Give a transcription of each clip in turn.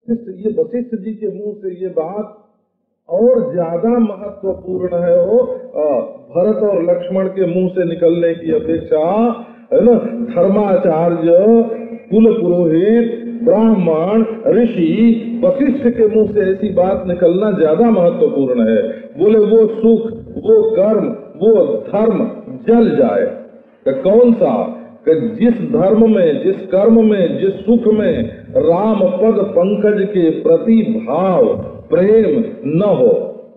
ये वशिष्ठ जी के मुंह से ये बात और ज्यादा महत्वपूर्ण है वो भरत और लक्ष्मण के मुंह से निकलने की अपेक्षा, है ना। धर्माचार्य, कुल पुरोहित, ब्राह्मण, ऋषि वशिष्ठ के मुंह से ऐसी बात निकलना ज्यादा महत्वपूर्ण है। बोले वो सुख, वो कर्म, वो धर्म जल जाए। तो कौन सा? कि जिस धर्म में, जिस कर्म में, जिस सुख में राम पद पंकज के प्रति भाव प्रेम न हो,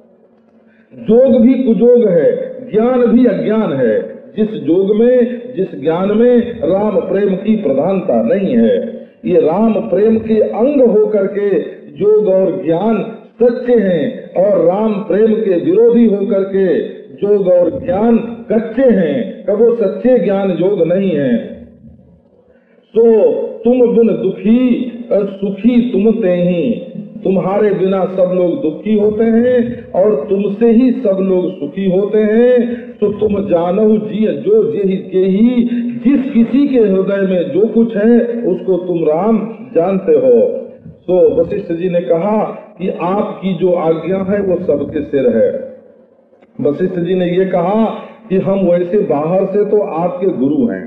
जोग भी कुजोग है, ज्ञान भी अज्ञान है। जिस जोग में, जिस ज्ञान में राम प्रेम की प्रधानता नहीं है, ये राम प्रेम के अंग हो करके जोग और ज्ञान सच्चे हैं, और राम प्रेम के विरोधी होकर के जोग और ज्ञान कच्चे हैं, कब वो सच्चे ज्ञान योग नहीं है। तो तुम बिन दुखी सुखी तुम ते ही, तुम्हारे बिना सब लोग दुखी होते हैं और तुमसे ही सब लोग सुखी होते हैं। तो तुम जानो जी जो के ही, जिस किसी के हृदय में जो कुछ है उसको तुम राम जानते हो। तो वशिष्ठ जी ने कहा कि आपकी जो आज्ञा है वो सबके सिर है। वशिष्ठ जी ने ये कहा कि हम वैसे बाहर से तो आपके गुरु हैं,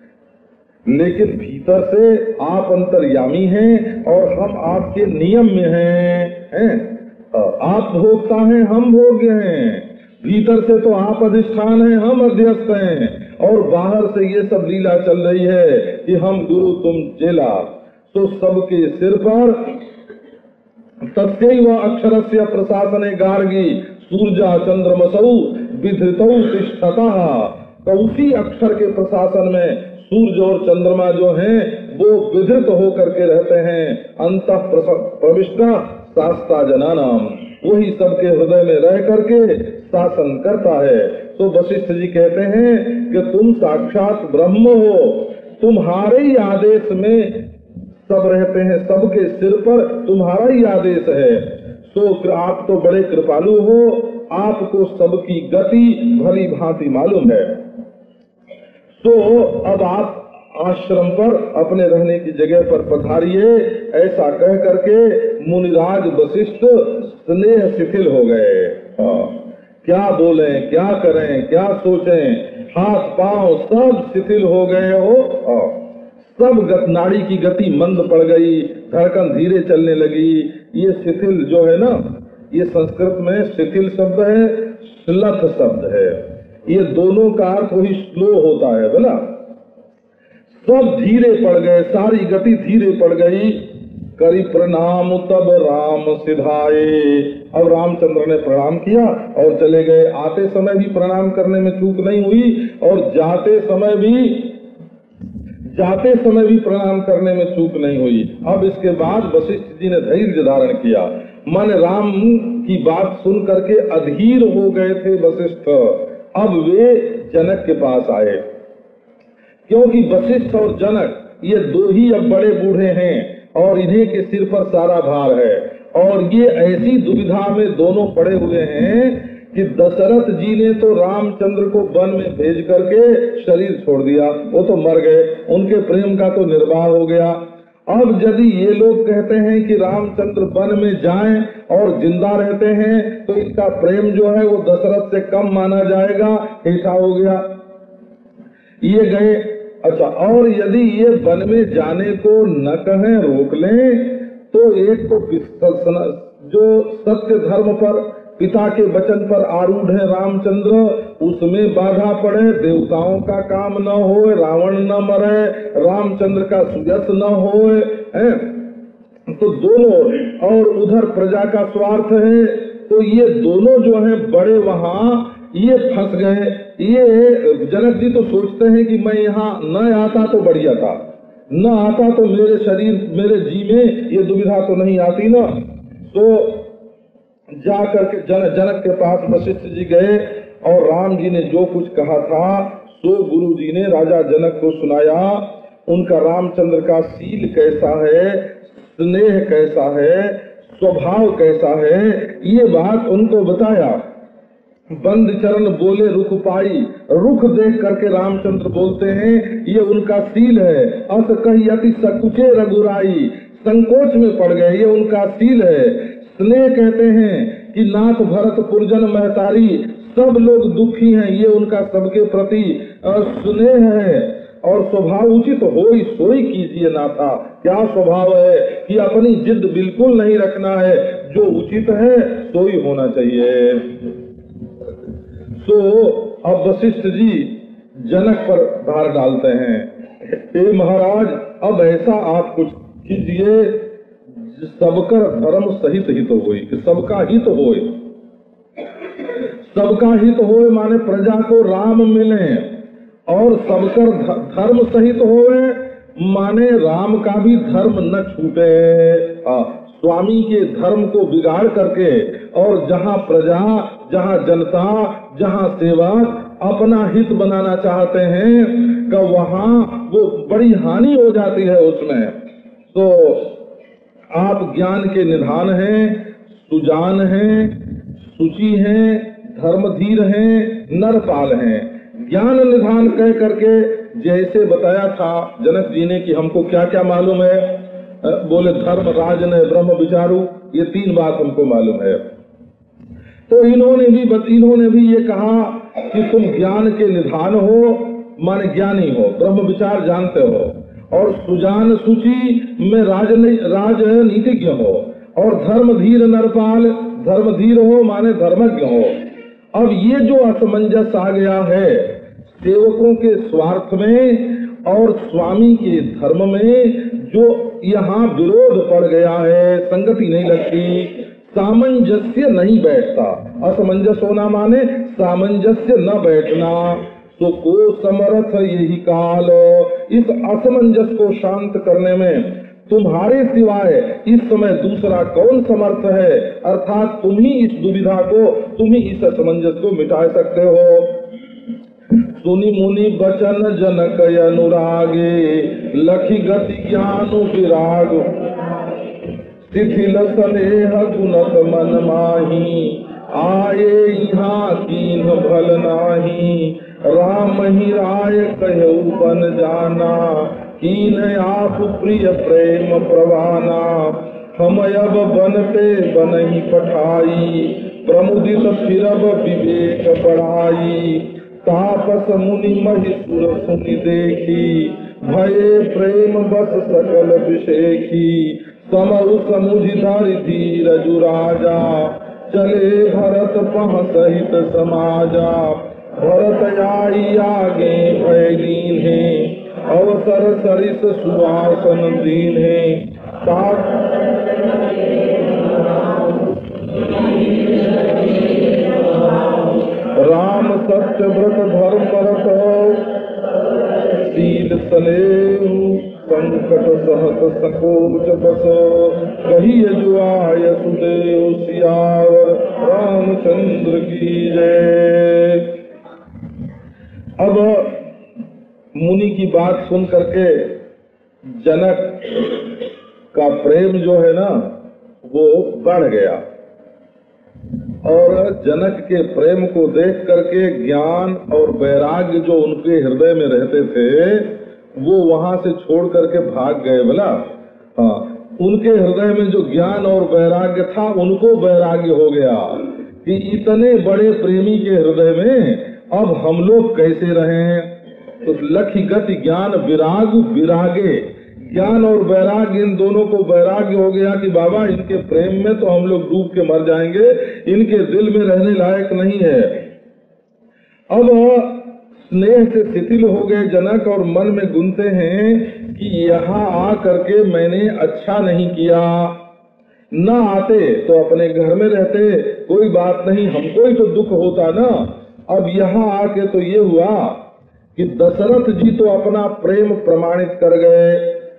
लेकिन भीतर से आप अंतर्यामी हैं और हम आपके नियम में हैं। आप भोक्ता हैं, हम भोग्य हैं। भीतर से तो आप अधिष्ठान हैं, हम अध्यस्त हैं, और बाहर से ये सब लीला चल रही है कि हम गुरु तुम चेला। तो सबके सिर पर तस्यैव अक्षरस्य प्रशासने गार्गी सूर्या चंद्रमसौ विधृतौ तिष्ठतः। तो उसी अक्षर के प्रशासन में सूर्य और चंद्रमा जो हैं वो विधृत होकर के रहते हैं। अंतः प्रविष्ट शास्ता जनानाम, वही सबके हृदय में रह करके शासन करता है। तो वशिष्ठ जी कहते हैं कि तुम साक्षात ब्रह्म हो, तुम्हारे ही आदेश में सब रहते हैं, सबके सिर पर तुम्हारा ही आदेश है। तो आप तो बड़े कृपालु हो, आपको सबकी गति भली भांति मालूम है। तो अब आप आश्रम पर अपने रहने की जगह पर पधारिए। ऐसा कह करके मुनिराज वशिष्ठ स्नेह शिथिल हो गए। क्या बोलें, क्या करें, क्या सोचें, हाथ पांव सब शिथिल हो गए हो। सब नाड़ी की गति मंद पड़ गई, धड़कन धीरे चलने लगी। ये शिथिल जो है ना, ये संस्कृत में शिथिल शब्द है, श्लथ शब्द है। ये दोनों का अर्थ वही स्लो होता है बोला। सब धीरे पड़ गए, सारी गति धीरे पड़ गई। करी प्रणाम तब राम सिधाए। अब रामचंद्र ने प्रणाम किया और चले गए। आते समय भी प्रणाम करने में चूक नहीं हुई और जाते समय भी प्रणाम करने में चूक नहीं हुई। अब इसके बाद वशिष्ठ जी ने धैर्य धारण किया। मन राम की बात सुन करके अधीर हो गए थे वशिष्ठ। अब वे जनक के पास आए, क्योंकि वशिष्ठ और जनक ये दो ही अब बड़े बूढ़े हैं और इन्हीं के सिर पर सारा भार है। और ये ऐसी दुविधा में दोनों पड़े हुए हैं कि दशरथ जी ने तो रामचंद्र को वन में भेज करके शरीर छोड़ दिया, वो तो मर गए, उनके प्रेम का तो निर्वाह हो गया। अब यदि ये लोग कहते हैं कि रामचंद्र वन में जाएं और जिंदा रहते हैं तो इनका प्रेम जो है वो दशरथ से कम माना जाएगा, ऐसा हो गया। ये गए। अच्छा, और यदि ये वन में जाने को न कहें, रोक लें, तो एक तो जो सत्य धर्म पर, पिता के वचन पर आरूढ़ है रामचंद्र, उसमें बाधा पड़े, देवताओं का काम न हो, रावण न मरे, रामचंद्र का सुयश न हो, तो दोनों, और उधर प्रजा का स्वार्थ है। तो ये दोनों जो हैं बड़े वहाँ ये फंस गए। ये जनक जी तो सोचते हैं कि मैं यहाँ न आता तो बढ़िया था, न आता तो मेरे शरीर, मेरे जी में ये दुविधा तो नहीं आती ना। तो जा करके जनक के पास वशिष्ठ जी गए और राम जी ने जो कुछ कहा था सो गुरु जी ने राजा जनक को सुनाया। उनका रामचंद्र का शील कैसा है, स्नेह कैसा है, स्वभाव कैसा है, ये बात उनको बताया। बंद चरण बोले रुख पाई, रुख देख करके रामचंद्र बोलते हैं ये उनका शील है। अस कही अति सकुचे रघुराई, संकोच में पड़ गए। ये उनका शील है। स्नेह कहते हैं कि नाथ भरत पुरजन महतारी सब लोग दुखी हैं, ये उनका सबके प्रति स्नेह है। और स्वभाव उचित होई सोई कीजिए नाथा। क्या स्वभाव है कि अपनी जिद बिल्कुल नहीं रखना है, जो उचित है सोई होना चाहिए। तो अब वशिष्ठ जी जनक पर भार डालते हैं, हे महाराज अब ऐसा आप कुछ कीजिए सबकर धर्म सहित हित होए, कि सबका हित होए। सबका हित होए माने प्रजा को राम मिले, और सबकर धर्म सहित होए माने राम का भी धर्म न छूटे। स्वामी के धर्म को बिगाड़ करके और जहाँ प्रजा, जहाँ जनता, जहाँ सेवक अपना हित बनाना चाहते हैं कि वहाँ वो बड़ी हानि हो जाती है उसमें। तो आप ज्ञान के निधान हैं, सुजान हैं, सुचि हैं, धर्मधीर हैं, नरपाल हैं। ज्ञान निधान कह करके जैसे बताया था जनक जी ने कि हमको क्या क्या मालूम है, बोले धर्म राजन ब्रह्म विचारू, ये तीन बात हमको मालूम है। तो इन्होंने भी ये कहा कि तुम ज्ञान के निधान हो माने ज्ञानी हो, ब्रह्म विचार जानते हो, और सुजान सुचि में राजनीतिज्ञ हो, और धर्मधीर नरपाल धर्मधीर हो माने धर्मज्ञ हो। अब ये जो असमंजस आ गया है सेवकों के स्वार्थ में और स्वामी के धर्म में, जो यहाँ विरोध पड़ गया है, संगति नहीं लगती, सामंजस्य नहीं बैठता। असमंजस होना माने सामंजस्य न बैठना। तो को समर्थ यही काल, इस असमंजस को शांत करने में तुम्हारे सिवाय इस समय दूसरा कौन समर्थ है, अर्थात तुम ही इस दुविधा को, तुम ही इस असमंजस को मिटा सकते हो। सुनि मुनि बचन जनक अनुरागे, लखी गति ज्ञान विराग, शिथिल स्नेह गुणत मन माही, आए यहाँ कीन भल नाही, राम ही राय कहु बन जाना, कीन आप प्रिय प्रेम प्रवाना, हम अब बनते बनहि पठाई, प्रमुदित फिरब विवेक बढ़ाई, तापस मुनि महिषुर सुनि देखी, भये प्रेम बस सकल विषेखी, समरु समुझ धरि धीरज राजा, चले भरत पह सहित समाजा, भरत आई आगे भय लीन है, अवसर सरिस सुवासन दीन है, राम सत्य व्रत धर्म परत, शील सलेहु संकट सहत सकोच बस, कही जुआय सुदेव सियावर रामचंद्र की जय। अब मुनि की बात सुन करके जनक का प्रेम जो है ना वो बढ़ गया, और जनक के प्रेम को देख करके ज्ञान और वैराग्य जो उनके हृदय में रहते थे वो वहां से छोड़ करके भाग गए। बोला हाँ, उनके हृदय में जो ज्ञान और वैराग्य था उनको वैराग्य हो गया कि इतने बड़े प्रेमी के हृदय में अब हम लोग कैसे रहें। तो लखी गति ज्ञान विराग विरागे, ज्ञान और वैराग्य इन दोनों को वैराग्य हो गया कि बाबा इनके प्रेम में तो हम लोग डूब के मर जाएंगे, इनके दिल में रहने लायक नहीं है। अब स्नेह से शिथिल हो गए जनक और मन में गुनते हैं कि यहाँ आ करके मैंने अच्छा नहीं किया, न आते तो अपने घर में रहते, कोई बात नहीं, हमको ही तो दुख होता ना। अब यहाँ आके तो ये हुआ कि दशरथ जी तो अपना प्रेम प्रमाणित कर गए।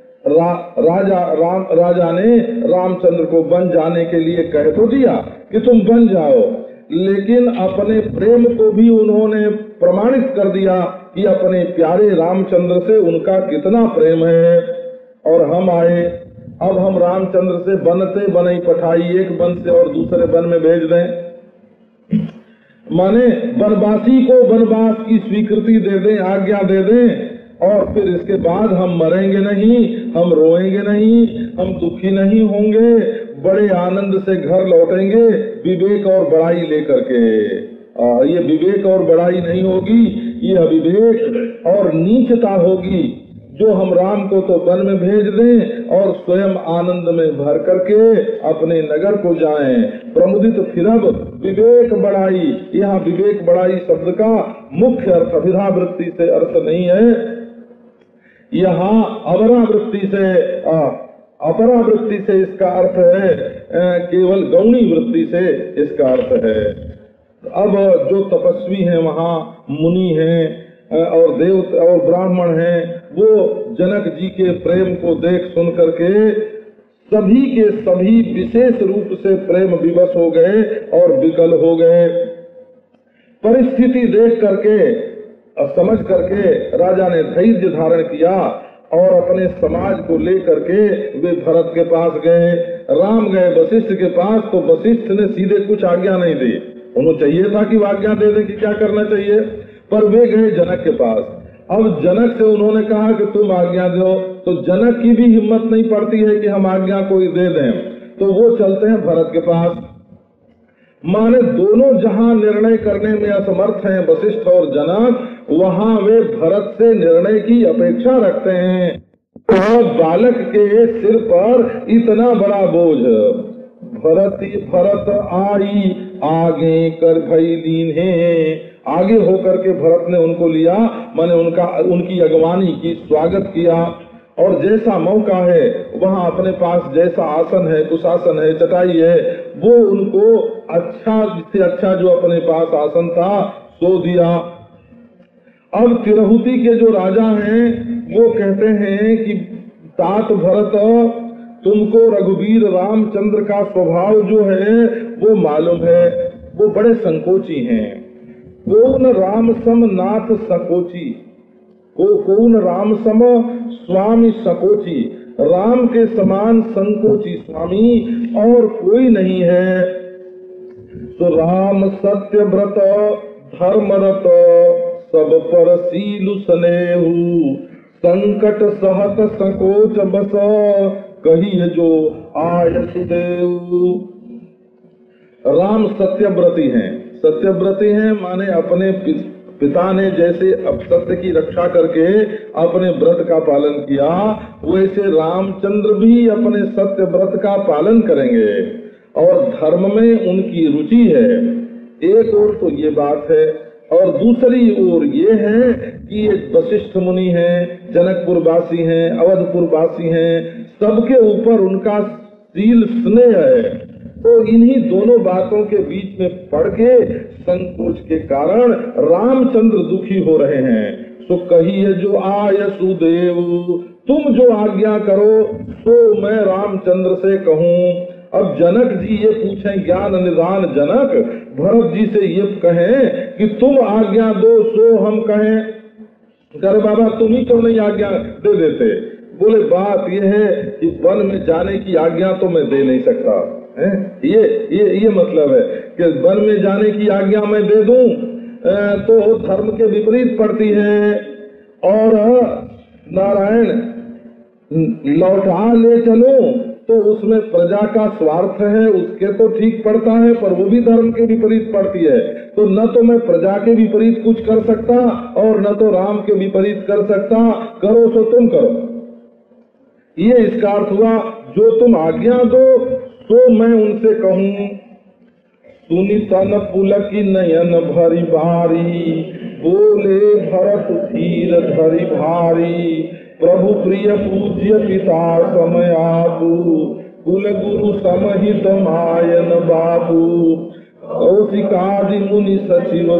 राजा ने रामचंद्र को बन जाने के लिए कह तो दिया कि तुम बन जाओ, लेकिन अपने प्रेम को भी उन्होंने प्रमाणित कर दिया कि अपने प्यारे रामचंद्र से उनका कितना प्रेम है। और हम आए, अब हम रामचंद्र से बनते बनई पठाई, एक वन से और दूसरे वन में भेज दें, माने वनवासी को वनवास की स्वीकृति दे दें, आज्ञा दे दें, और फिर इसके बाद हम मरेंगे नहीं, हम रोएंगे नहीं, हम दुखी नहीं होंगे, बड़े आनंद से घर लौटेंगे विवेक और बड़ाई लेकर के। ये विवेक और बड़ाई नहीं होगी, ये अविवेक और नीचता होगी। जो हम राम को तो वन में भेज दें और स्वयं आनंद में भर करके अपने नगर को जाएं। प्रमुदित फिरब विवेक बढ़ाई। यहाँ विवेक बढ़ाई शब्द का मुख्य अर्थ अभिधावृत्ति से अर्थ नहीं है, यहाँ अवरावृत्ति से अपरावृत्ति से इसका अर्थ है, केवल गौणी वृत्ति से इसका अर्थ है। अब जो तपस्वी हैं वहाँ मुनि हैं और देव और ब्राह्मण हैं, वो जनक जी के प्रेम को देख सुन करके सभी के सभी विशेष रूप से प्रेम विवश हो गए और विकल हो गए। परिस्थिति देख करके समझ करके राजा ने धैर्य धारण किया और अपने समाज को लेकर के वे भरत के पास गए। राम गए वशिष्ठ के पास, तो वशिष्ठ ने सीधे कुछ आज्ञा नहीं दी। उन्हें चाहिए था कि आज्ञा दे दें कि क्या करना चाहिए, पर वे गए जनक के पास। अब जनक से उन्होंने कहा कि तुम आज्ञा दो, तो जनक की भी हिम्मत नहीं पड़ती है कि हम आज्ञा कोई दे दें, तो वो चलते हैं भरत के पास। माने दोनों जहां निर्णय करने में असमर्थ हैं वशिष्ठ और जनक, वहां वे भरत से निर्णय की अपेक्षा रखते हैं। तो बालक के सिर पर इतना बड़ा बोझ। भरत आई आगे कर भई लीन है, आगे होकर के भरत ने उनको लिया, माने उनकी अगवानी की, स्वागत किया। और जैसा मौका है वहाँ अपने पास जैसा आसन है, कुशासन है, चटाई है, वो उनको अच्छा से अच्छा जो अपने पास आसन था सो दिया। अब तिरहुती के जो राजा हैं वो कहते हैं कि तात भरत, तुमको रघुवीर रामचंद्र का स्वभाव जो है वो मालूम है, वो बड़े संकोची हैं। कौन राम सम नाथ संकोची, कौन राम सम स्वामी संकोची, राम के समान संकोची स्वामी और कोई नहीं है। तो राम सत्य व्रत धर्मरत सब पर सीलु स्नेहु, संकट सहत संकोच बस कही जो आयसु देव। राम सत्यव्रती हैं। सत्यव्रती हैं माने अपने पिता ने जैसे अब सत्य की रक्षा करके अपने व्रत का पालन किया, वैसे रामचंद्र भी अपने सत्य व्रत का पालन करेंगे और धर्म में उनकी रुचि है। एक ओर तो ये बात है, और दूसरी ओर ये है कि ये वशिष्ठ मुनि हैं, जनकपुर वासी हैं, अवधपुर वासी हैं, सबके ऊपर उनका सील स्नेह है। तो इन्हीं दोनों बातों के बीच में पड़ के संकोच के कारण रामचंद्र दुखी हो रहे हैं। तो कहिए जो आयसु देव, तुम जो आज्ञा करो तो मैं रामचंद्र से कहूँ। अब जनक जी ये पूछें, ज्ञान निदान जनक भरत जी से ये कहें कि तुम आज्ञा दो सो हम कहें, अरे बाबा तुम ही क्यों नहीं आज्ञा दे देते। बोले बात ये है कि वन में जाने की आज्ञा तो मैं दे नहीं सकता है। ये मतलब है कि वन में जाने की आज्ञा मैं दे दूं तो धर्म के विपरीत पड़ती है, और नारायण लौटा ले चलो तो उसमें प्रजा का स्वार्थ है, उसके तो ठीक पड़ता है, पर वो भी धर्म के विपरीत पड़ती है। तो न तो मैं प्रजा के विपरीत कुछ कर सकता और न तो राम के विपरीत कर सकता। करो सो तुम करो, ये इसका अर्थ हुआ। जो तुम आज्ञा दो तो मैं उनसे कहूँ। सुनी तन पुलकी नयन भरी भारी, बोले भरत धीर धरी भारी, प्रभु प्रिय पूज्य पिता समयाबू, कुल गुरु समहित मायन बाबू, कौशिकादि मुनि सचिव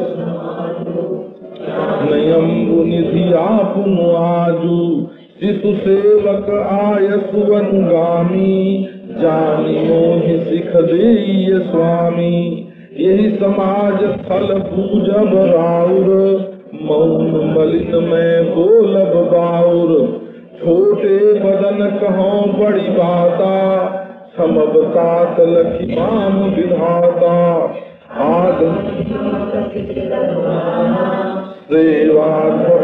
नयम्बु निधि आपनु आजू, शिशु सेवक आय सुवनुगामी, जानियो ही सिख देय स्वामी। यही समाज थल पूजब राउर, मौन मलिन में बोलब बाउर, छोटे बदन कहों बड़ी बाता, समब तात लखी माम विधाता। आग सेवार्थम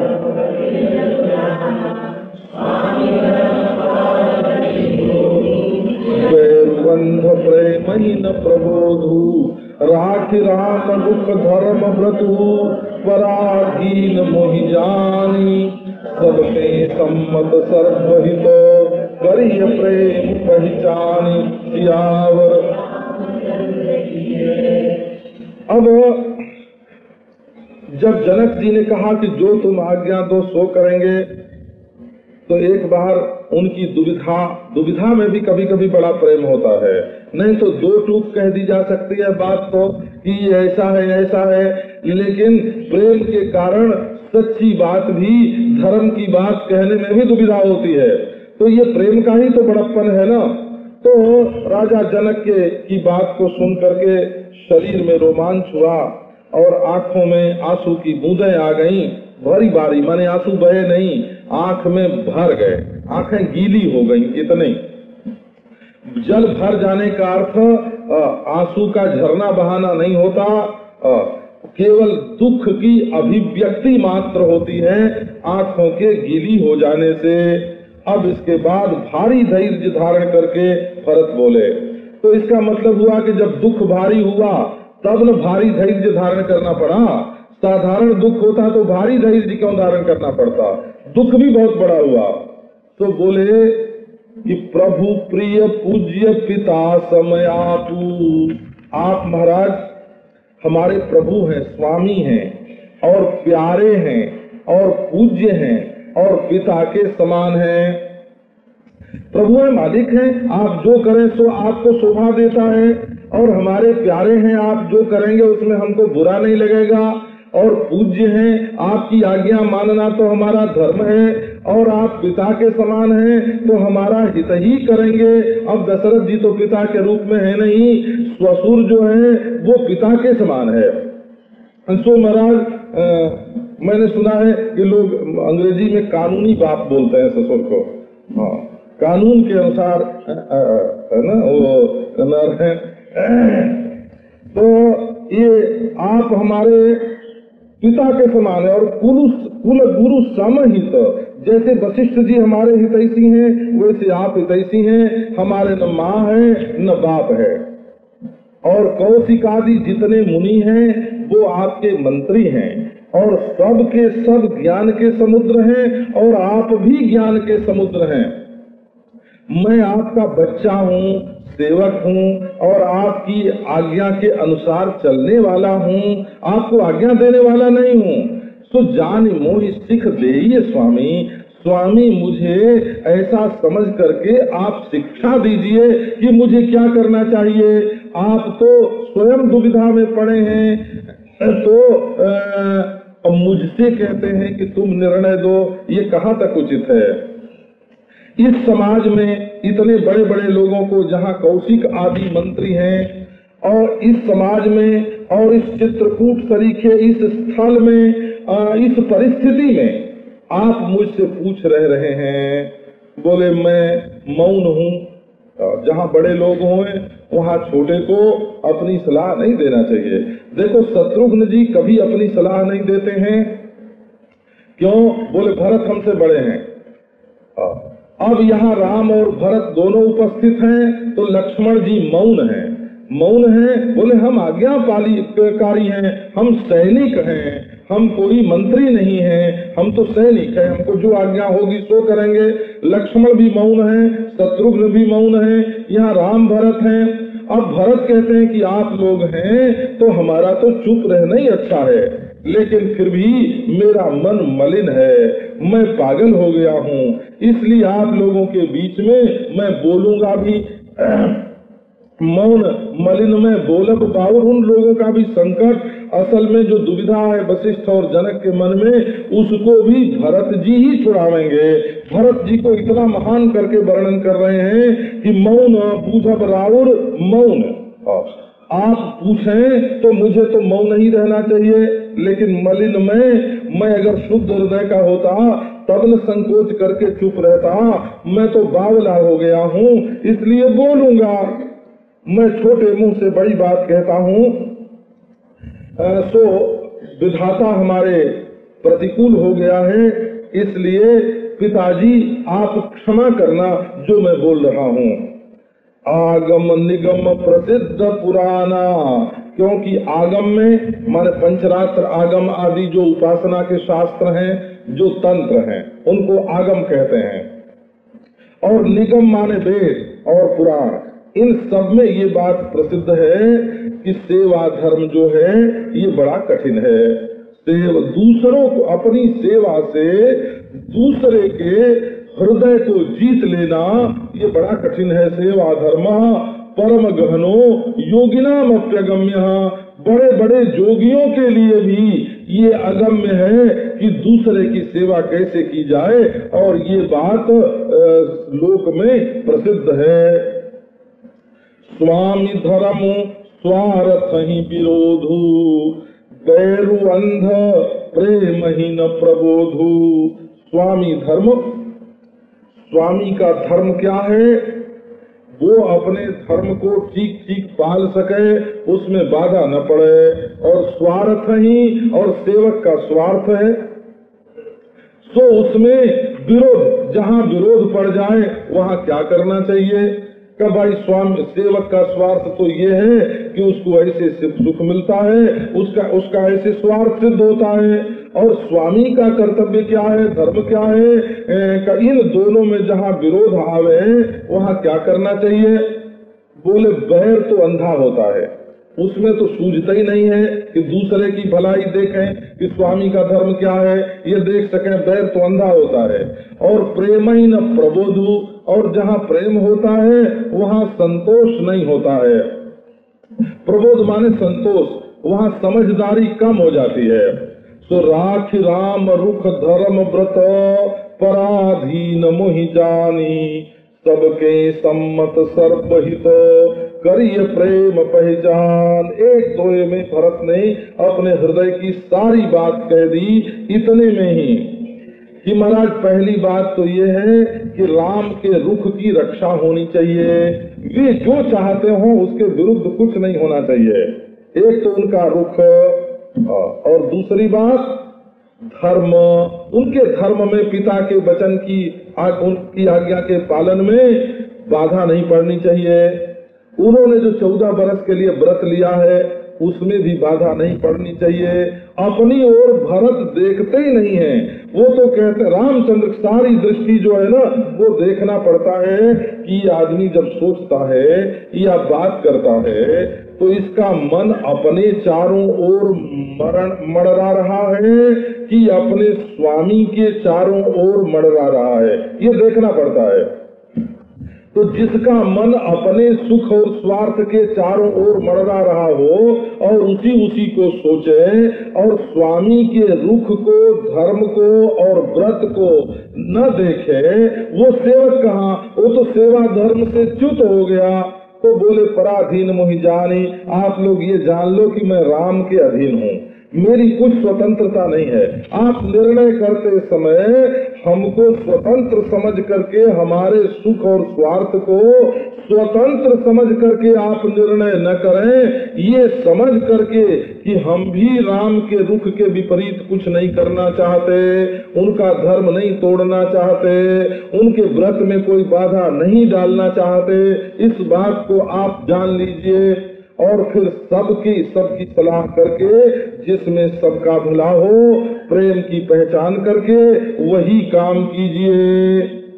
वैरुबंध प्रेमहि न प्रबोधु राखि राम दुख धर्म व्रतु पराधीन मोहि जानी सब में सम्मत सर्वहित करिय प्रेम पहचानी सियावर। अब जब जनक जी ने कहा कि जो तुम आज्ञा दो सो करेंगे, तो एक बार उनकी दुविधा में भी कभी कभी बड़ा प्रेम होता है। नहीं तो दो टूक कह दी जा सकती है बात तो कि ऐसा है, लेकिन प्रेम के कारण सच्ची बात भी, धर्म की बात कहने में भी दुविधा होती है। तो ये प्रेम का ही तो बड़प्पन है ना। तो राजा जनक की बात को सुन करके शरीर में रोमांच हुआ और आंखों में आंसू की बूंदें आ गईं। भरी बारी, माने आंसू बहे नहीं, आंख में भर गए, आंखें गीली हो गईं। इतने जल भर जाने का अर्थ आंसू का झरना बहाना नहीं होता, केवल दुख की अभिव्यक्ति मात्र होती है आंखों के गीली हो जाने से। अब इसके बाद भारी धैर्य धारण करके भरत बोले। तो इसका मतलब हुआ कि जब दुख भारी हुआ तब न भारी धैर्य धारण करना पड़ा। साधारण दुख होता तो भारी धैर्य क्यों धारण करना पड़ता, दुख भी बहुत बड़ा हुआ। तो बोले कि प्रभु प्रिय पूज्य पिता समयापू, आप महाराज हमारे प्रभु हैं, स्वामी हैं और प्यारे हैं और पूज्य हैं और पिता के समान हैं। प्रभु है, मालिक हैं, आप जो करें सो आपको शोभा देता है, और हमारे प्यारे हैं, आप जो करेंगे उसमें हमको बुरा नहीं लगेगा, और पूज्य हैं, आपकी आज्ञा मानना तो हमारा धर्म है, और आप पिता के समान हैं तो हमारा हित ही करेंगे। अब दशरथ जी तो पिता के रूप में है नहीं, ससुर जो है वो पिता के समान है। तो महाराज मैंने सुना है कि लोग अंग्रेजी में कानूनी बाप बोलते हैं ससुर को। हाँ, कानून के अनुसार है ना वो नर है। तो ये आप हमारे पिता के समान है और कुल गुरु समहित, जैसे वशिष्ठ जी हमारे हितैषी हैं वैसे आप हितैषी हैं। हमारे न माँ है न बाप है, और कौशिकादि जितने मुनि हैं वो आपके मंत्री हैं, और सब के सब ज्ञान के समुद्र हैं, और आप भी ज्ञान के समुद्र हैं। मैं आपका बच्चा हूँ, सेवक हूँ, और आपकी आज्ञा के अनुसार चलने वाला हूँ, आपको आज्ञा देने वाला नहीं हूँ। तो जान मोहि सिख देइए स्वामी, स्वामी मुझे ऐसा समझ करके आप शिक्षा दीजिए कि मुझे क्या करना चाहिए। आप तो स्वयं दुविधा में पड़े हैं, तो मुझसे कहते हैं कि तुम निर्णय दो, ये कहाँ तक उचित है। इस समाज में इतने बड़े बड़े लोगों को, जहाँ कौशिक आदि मंत्री हैं, और इस समाज में और इस चित्रकूट सरीखे इस स्थल में, इस परिस्थिति में आप मुझसे पूछ रहे हैं। बोले मैं मौन हूँ। जहाँ बड़े लोग हों वहाँ छोटे को अपनी सलाह नहीं देना चाहिए। देखो शत्रुघ्न जी कभी अपनी सलाह नहीं देते हैं, क्यों? बोले भरत हमसे बड़े हैं। अब यहाँ राम और भरत दोनों उपस्थित हैं, तो लक्ष्मण जी मौन हैं। मौन है, बोले हम आज्ञाकारी हैं, हम सैनिक हैं, हम कोई मंत्री नहीं हैं, हम तो सैनिक हैं, हमको जो आज्ञा होगी सो करेंगे। लक्ष्मण भी मौन है, शत्रुघ्न भी मौन है, यहाँ राम भरत हैं। अब भरत कहते हैं कि आप लोग हैं तो हमारा तो चुप रहना ही अच्छा है, लेकिन फिर भी मेरा मन मलिन है, मैं पागल हो गया हूँ, इसलिए आप लोगों के बीच में मैं बोलूंगा भी। मौन मलिन में बोलब बाउर, उन लोगों का भी संकट, असल में जो दुविधा है वशिष्ठ और जनक के मन में, उसको भी भरत जी ही छुड़ावेंगे। भरत जी को इतना महान करके वर्णन कर रहे हैं कि मौन पूछब राउर मौन। आप पूछें तो मुझे तो मौन ही रहना चाहिए, लेकिन मलिन में मैं अगर शुद्ध हृदय का होता तब न संकोच करके चुप रहता। मैं तो बावला हो गया हूँ, इसलिए बोलूंगा। मैं छोटे मुंह से बड़ी बात कहता हूँ। सो विधाता हमारे प्रतिकूल हो गया है, इसलिए पिताजी आप क्षमा करना जो मैं बोल रहा हूँ। आगम निगम प्रसिद्ध पुराना, क्योंकि आगम में माने पंचरात्र आगम आदि जो उपासना के शास्त्र हैं, जो तंत्र हैं, उनको आगम कहते हैं। और निगम माने वेद और पुराण, इन सब में ये बात प्रसिद्ध है कि सेवा धर्म जो है ये बड़ा कठिन है। दूसरों को अपनी सेवा से दूसरे के हृदय को जीत लेना ये बड़ा कठिन है। सेवा धर्म परम गहनो योगिनाम अप्यगम्य, बड़े बड़े जोगियों के लिए भी ये अगम्य है कि दूसरे की सेवा कैसे की जाए, और ये बात लोक में प्रसिद्ध है। स्वामी धर्म स्वार्थ ही विरोधु, बैरु अंध प्रेम ही न प्रबोधु। स्वामी धर्म, स्वामी का धर्म क्या है? वो अपने धर्म को ठीक ठीक पाल सके, उसमें बाधा न पड़े। और स्वार्थ ही, और सेवक का स्वार्थ है, सो उसमें विरोध, जहाँ विरोध पड़ जाए वहाँ क्या करना चाहिए? कि भाई स्वामी सेवक का स्वार्थ तो ये है कि उसको ऐसे सुख मिलता है, उसका ऐसे स्वार्थ सिद्ध होता है। और स्वामी का कर्तव्य क्या है, धर्म क्या है? इन दोनों में जहाँ विरोध आवे वहाँ क्या करना चाहिए? बोले बैर तो अंधा होता है, उसमें तो सूझता ही नहीं है कि दूसरे की भलाई देखें कि स्वामी का धर्म क्या है, ये देख सकें। बैर तो अंधा होता है। और प्रेम ही न प्रबोधु, और जहाँ प्रेम होता है वहाँ संतोष नहीं होता है। प्रबोध माने संतोष, वहाँ समझदारी कम हो जाती है। सो राख राम रुख धर्म व्रत, पराधीन मोहि जानी, सबके सम्मत सर्वहित, करिए प्रेम पहचान। एक दोहे में भरत ने अपने हृदय की सारी बात कह दी, इतने में ही कि महाराज पहली बात तो ये है कि राम के रुख की रक्षा होनी चाहिए। वे जो चाहते हो उसके विरुद्ध कुछ नहीं होना चाहिए। एक तो उनका रुख, और दूसरी बात धर्म, उनके धर्म में पिता के वचन की उनकी आज्ञा के पालन में बाधा नहीं पड़नी चाहिए। उन्होंने जो 14 बरस के लिए व्रत लिया है उसमें भी बाधा नहीं पड़नी चाहिए। अपनी ओर भरत देखते ही नहीं है, वो तो कहते रामचंद्र सारी दृष्टि जो है ना वो देखना पड़ता है कि आदमी जब सोचता है या बात करता है तो इसका मन अपने चारों ओर मड़रा रहा है कि अपने स्वामी के चारों ओर मड़रा रहा है, ये देखना पड़ता है। तो जिसका मन अपने सुख और स्वार्थ के चारों ओर मड़रा रहा हो और उसी को सोचे और स्वामी के रुख को, धर्म को और व्रत को न देखे, वो सेवक कहाँ? वो तो सेवा धर्म से च्युत हो गया। तो बोले पराधीन मोहि जानी, आप लोग ये जान लो कि मैं राम के अधीन हूँ, मेरी कुछ स्वतंत्रता नहीं है। आप निर्णय करते समय हमको स्वतंत्र समझ करके, हमारे सुख और स्वार्थ को स्वतंत्र समझ करके आप निर्णय न करें, ये समझ करके कि हम भी राम के रुख के विपरीत कुछ नहीं करना चाहते, उनका धर्म नहीं तोड़ना चाहते, उनके व्रत में कोई बाधा नहीं डालना चाहते, इस बात को आप जान लीजिए। और फिर सबकी सलाह करके, जिसमें सबका भला हो, प्रेम की पहचान करके वही काम कीजिए।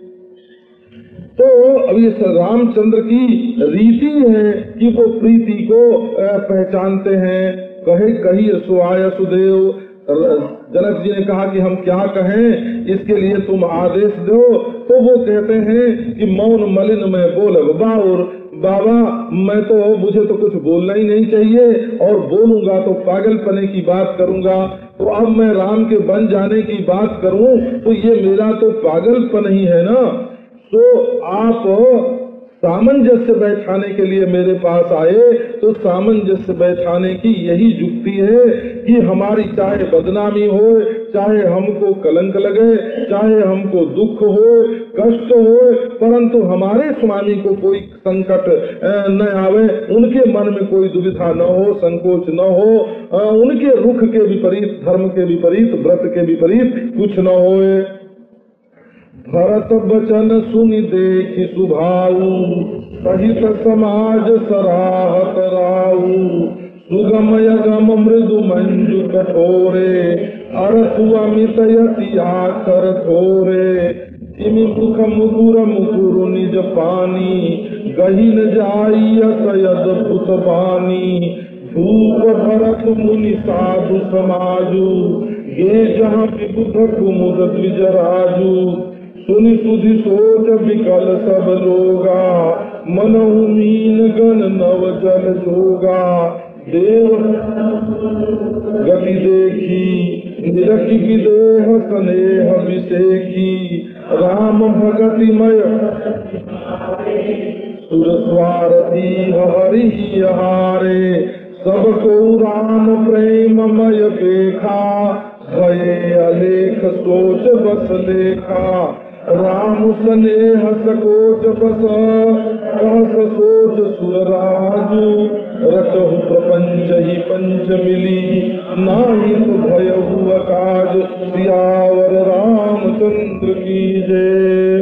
तो अब ये रामचंद्र की रीति है कि वो प्रीति को पहचानते हैं। कहे कही सुआय सुदेव, जनक जी ने कहा कि हम क्या कहें, इसके लिए तुम आदेश दो। तो वो कहते हैं कि मौन मलिन में बोल बाउर, बाबा मुझे तो कुछ बोलना ही नहीं चाहिए, और बोलूंगा तो पागलपने की बात करूंगा। तो अब मैं राम के बन जाने की बात करूं तो ये मेरा तो पागलपन ही है ना। तो आप सामंजस्य बैठाने के लिए मेरे पास आए, तो सामंजस्य बैठाने की यही युक्ति है कि हमारी चाहे बदनामी हो, चाहे हमको कलंक लगे, चाहे हमको दुख हो, कष्ट हो, परंतु हमारे स्वामी को कोई संकट न आवे, उनके मन में कोई दुविधा न हो, संकोच न हो, उनके रुख के विपरीत, धर्म के विपरीत, व्रत के विपरीत कुछ न होए। भरत बचन सुनि देखि सुभाऊ, सहित समाज सराहत राऊ। सुगम यगम मृदु मंजु कठोरे, अरथु अमित यति आकर थोरे। जिमि मुख मुकुर मुकुर निज पानी, गहिन जाई असयद पुत बानी। धूप भरत मुनि साधु समाजु, ये जहाँ विबुध कुमुद द्विजराजु। सुनि सुधि सोच विकल सब लोगा, मनहु मीन गण नव जल जोगा। देव गति देखी निरखि विदेह स्नेह विसेखी। राम भगतिमय सुर स्वारथी हरि हारे। सबको राम प्रेममय देखा, भये अलेख सोच बस लेखा। राम स्नेह सकोच बस, कहस सोच सुरराजु। रचहु प्रपंच ही पंच मिली, नाही तो भयहु अकाज। सियावर रामचंद्र की जय।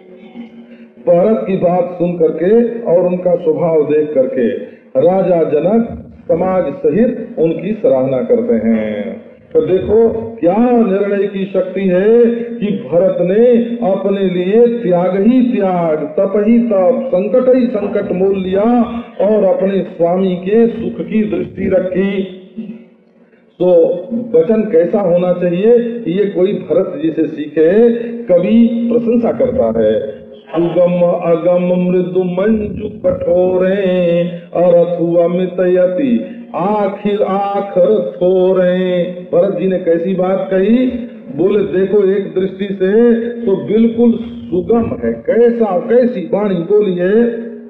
भरत की बात सुन करके और उनका स्वभाव देख करके राजा जनक समाज सहित उनकी सराहना करते हैं। तो देखो क्या निर्णय की शक्ति है कि भरत ने अपने लिए त्याग ही त्याग, तप ही तप, संकट ही संकट मोल लिया और अपने स्वामी के सुख की दृष्टि रखी। तो वचन कैसा होना चाहिए ये कोई भरत जी से सीखे। कवि प्रशंसा करता है। सुगम अगम मृदु मंजु कठोरे, अरथु अमित यति आखिर आखर थोरे। भरत जी ने कैसी बात कही, बोले देखो एक दृष्टि से तो बिल्कुल सुगम है, कैसा कैसी वाणी बोली है।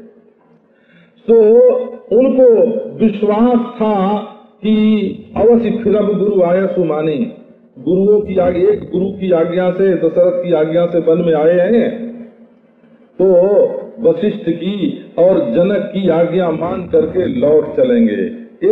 तो उनको विश्वास था कि अवश्य फिर अब गुरु आया सुमानी। गुरुओं की आगे, एक गुरु की आज्ञा से, दशरथ की आज्ञा से वन में आए हैं, तो वशिष्ठ की और जनक की आज्ञा मान करके लौट चलेंगे।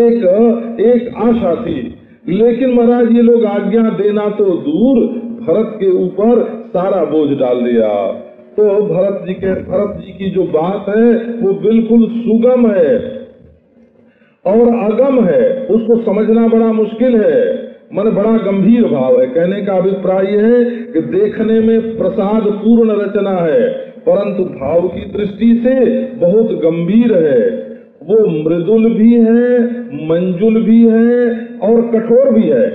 एक आशा थी, लेकिन महाराज ये लोग आज्ञा देना तो दूर, भरत के ऊपर सारा बोझ डाल दिया। तो भरत जी की जो बात है वो बिल्कुल सुगम है और अगम है, उसको समझना बड़ा मुश्किल है, मन बड़ा गंभीर भाव है। कहने का अभिप्राय है कि देखने में प्रसाद पूर्ण रचना है, परंतु भाव की दृष्टि से बहुत गंभीर है। वो मृदुल भी है, मंजुल भी है और कठोर भी है।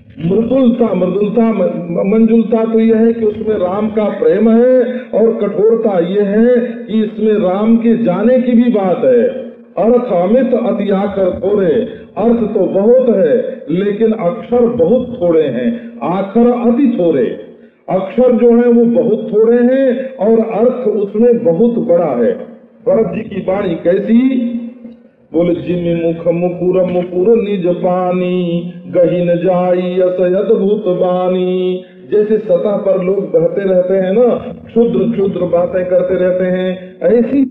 मंजुलता तो यह है कि उसमें राम का प्रेम है, और कठोरता यह है कि इसमें राम के जाने की भी बात है। अर्थ अमित अति आखर थोड़े, अर्थ तो बहुत है लेकिन अक्षर बहुत थोड़े हैं, आखर अति थोड़े। अक्षर जो है वो बहुत थोड़े हैं और अर्थ उसमें बहुत बड़ा है। भरत जी की वाणी कैसी, बोले जिमि मुख मुकुर मुकुर निज पानी, गहिन जाई असयद भूत बानी। जैसे सतह पर लोग बहते रहते हैं ना, क्षुद्र क्षुद्र बातें करते रहते हैं, ऐसी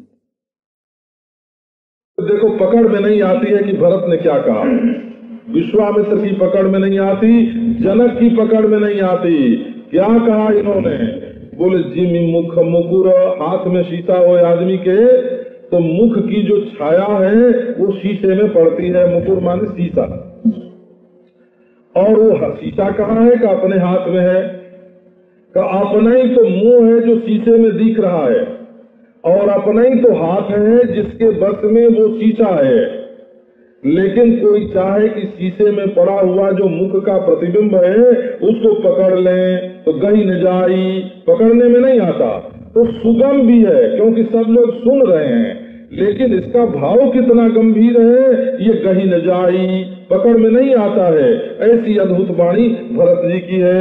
देखो पकड़ में नहीं आती है कि भरत ने क्या कहा। विश्वामित्र की पकड़ में नहीं आती, जनक की पकड़ में नहीं आती। क्या कहा इन्होंने, बोले जिमि मुख मुकुर, हाथ में शीशा हो आदमी के तो मुख की जो छाया है वो शीशे में पड़ती है। मुकुर माने शीशा, और वो शीशा कहाँ है का अपने हाथ में है, का अपना ही तो मुंह है जो शीशे में दिख रहा है, और अपना ही तो हाथ है जिसके बस में वो शीशा है। लेकिन कोई चाहे कि शीशे में पड़ा हुआ जो मुख का प्रतिबिंब है उसको पकड़ लें तो गही न जाई, पकड़ने में नहीं आता। तो सुगम भी है क्योंकि सब लोग सुन रहे हैं, लेकिन इसका भाव कितना गंभीर है, ये गही न जाई, पकड़ में नहीं आता है। ऐसी अद्भुत वाणी भरत जी की है।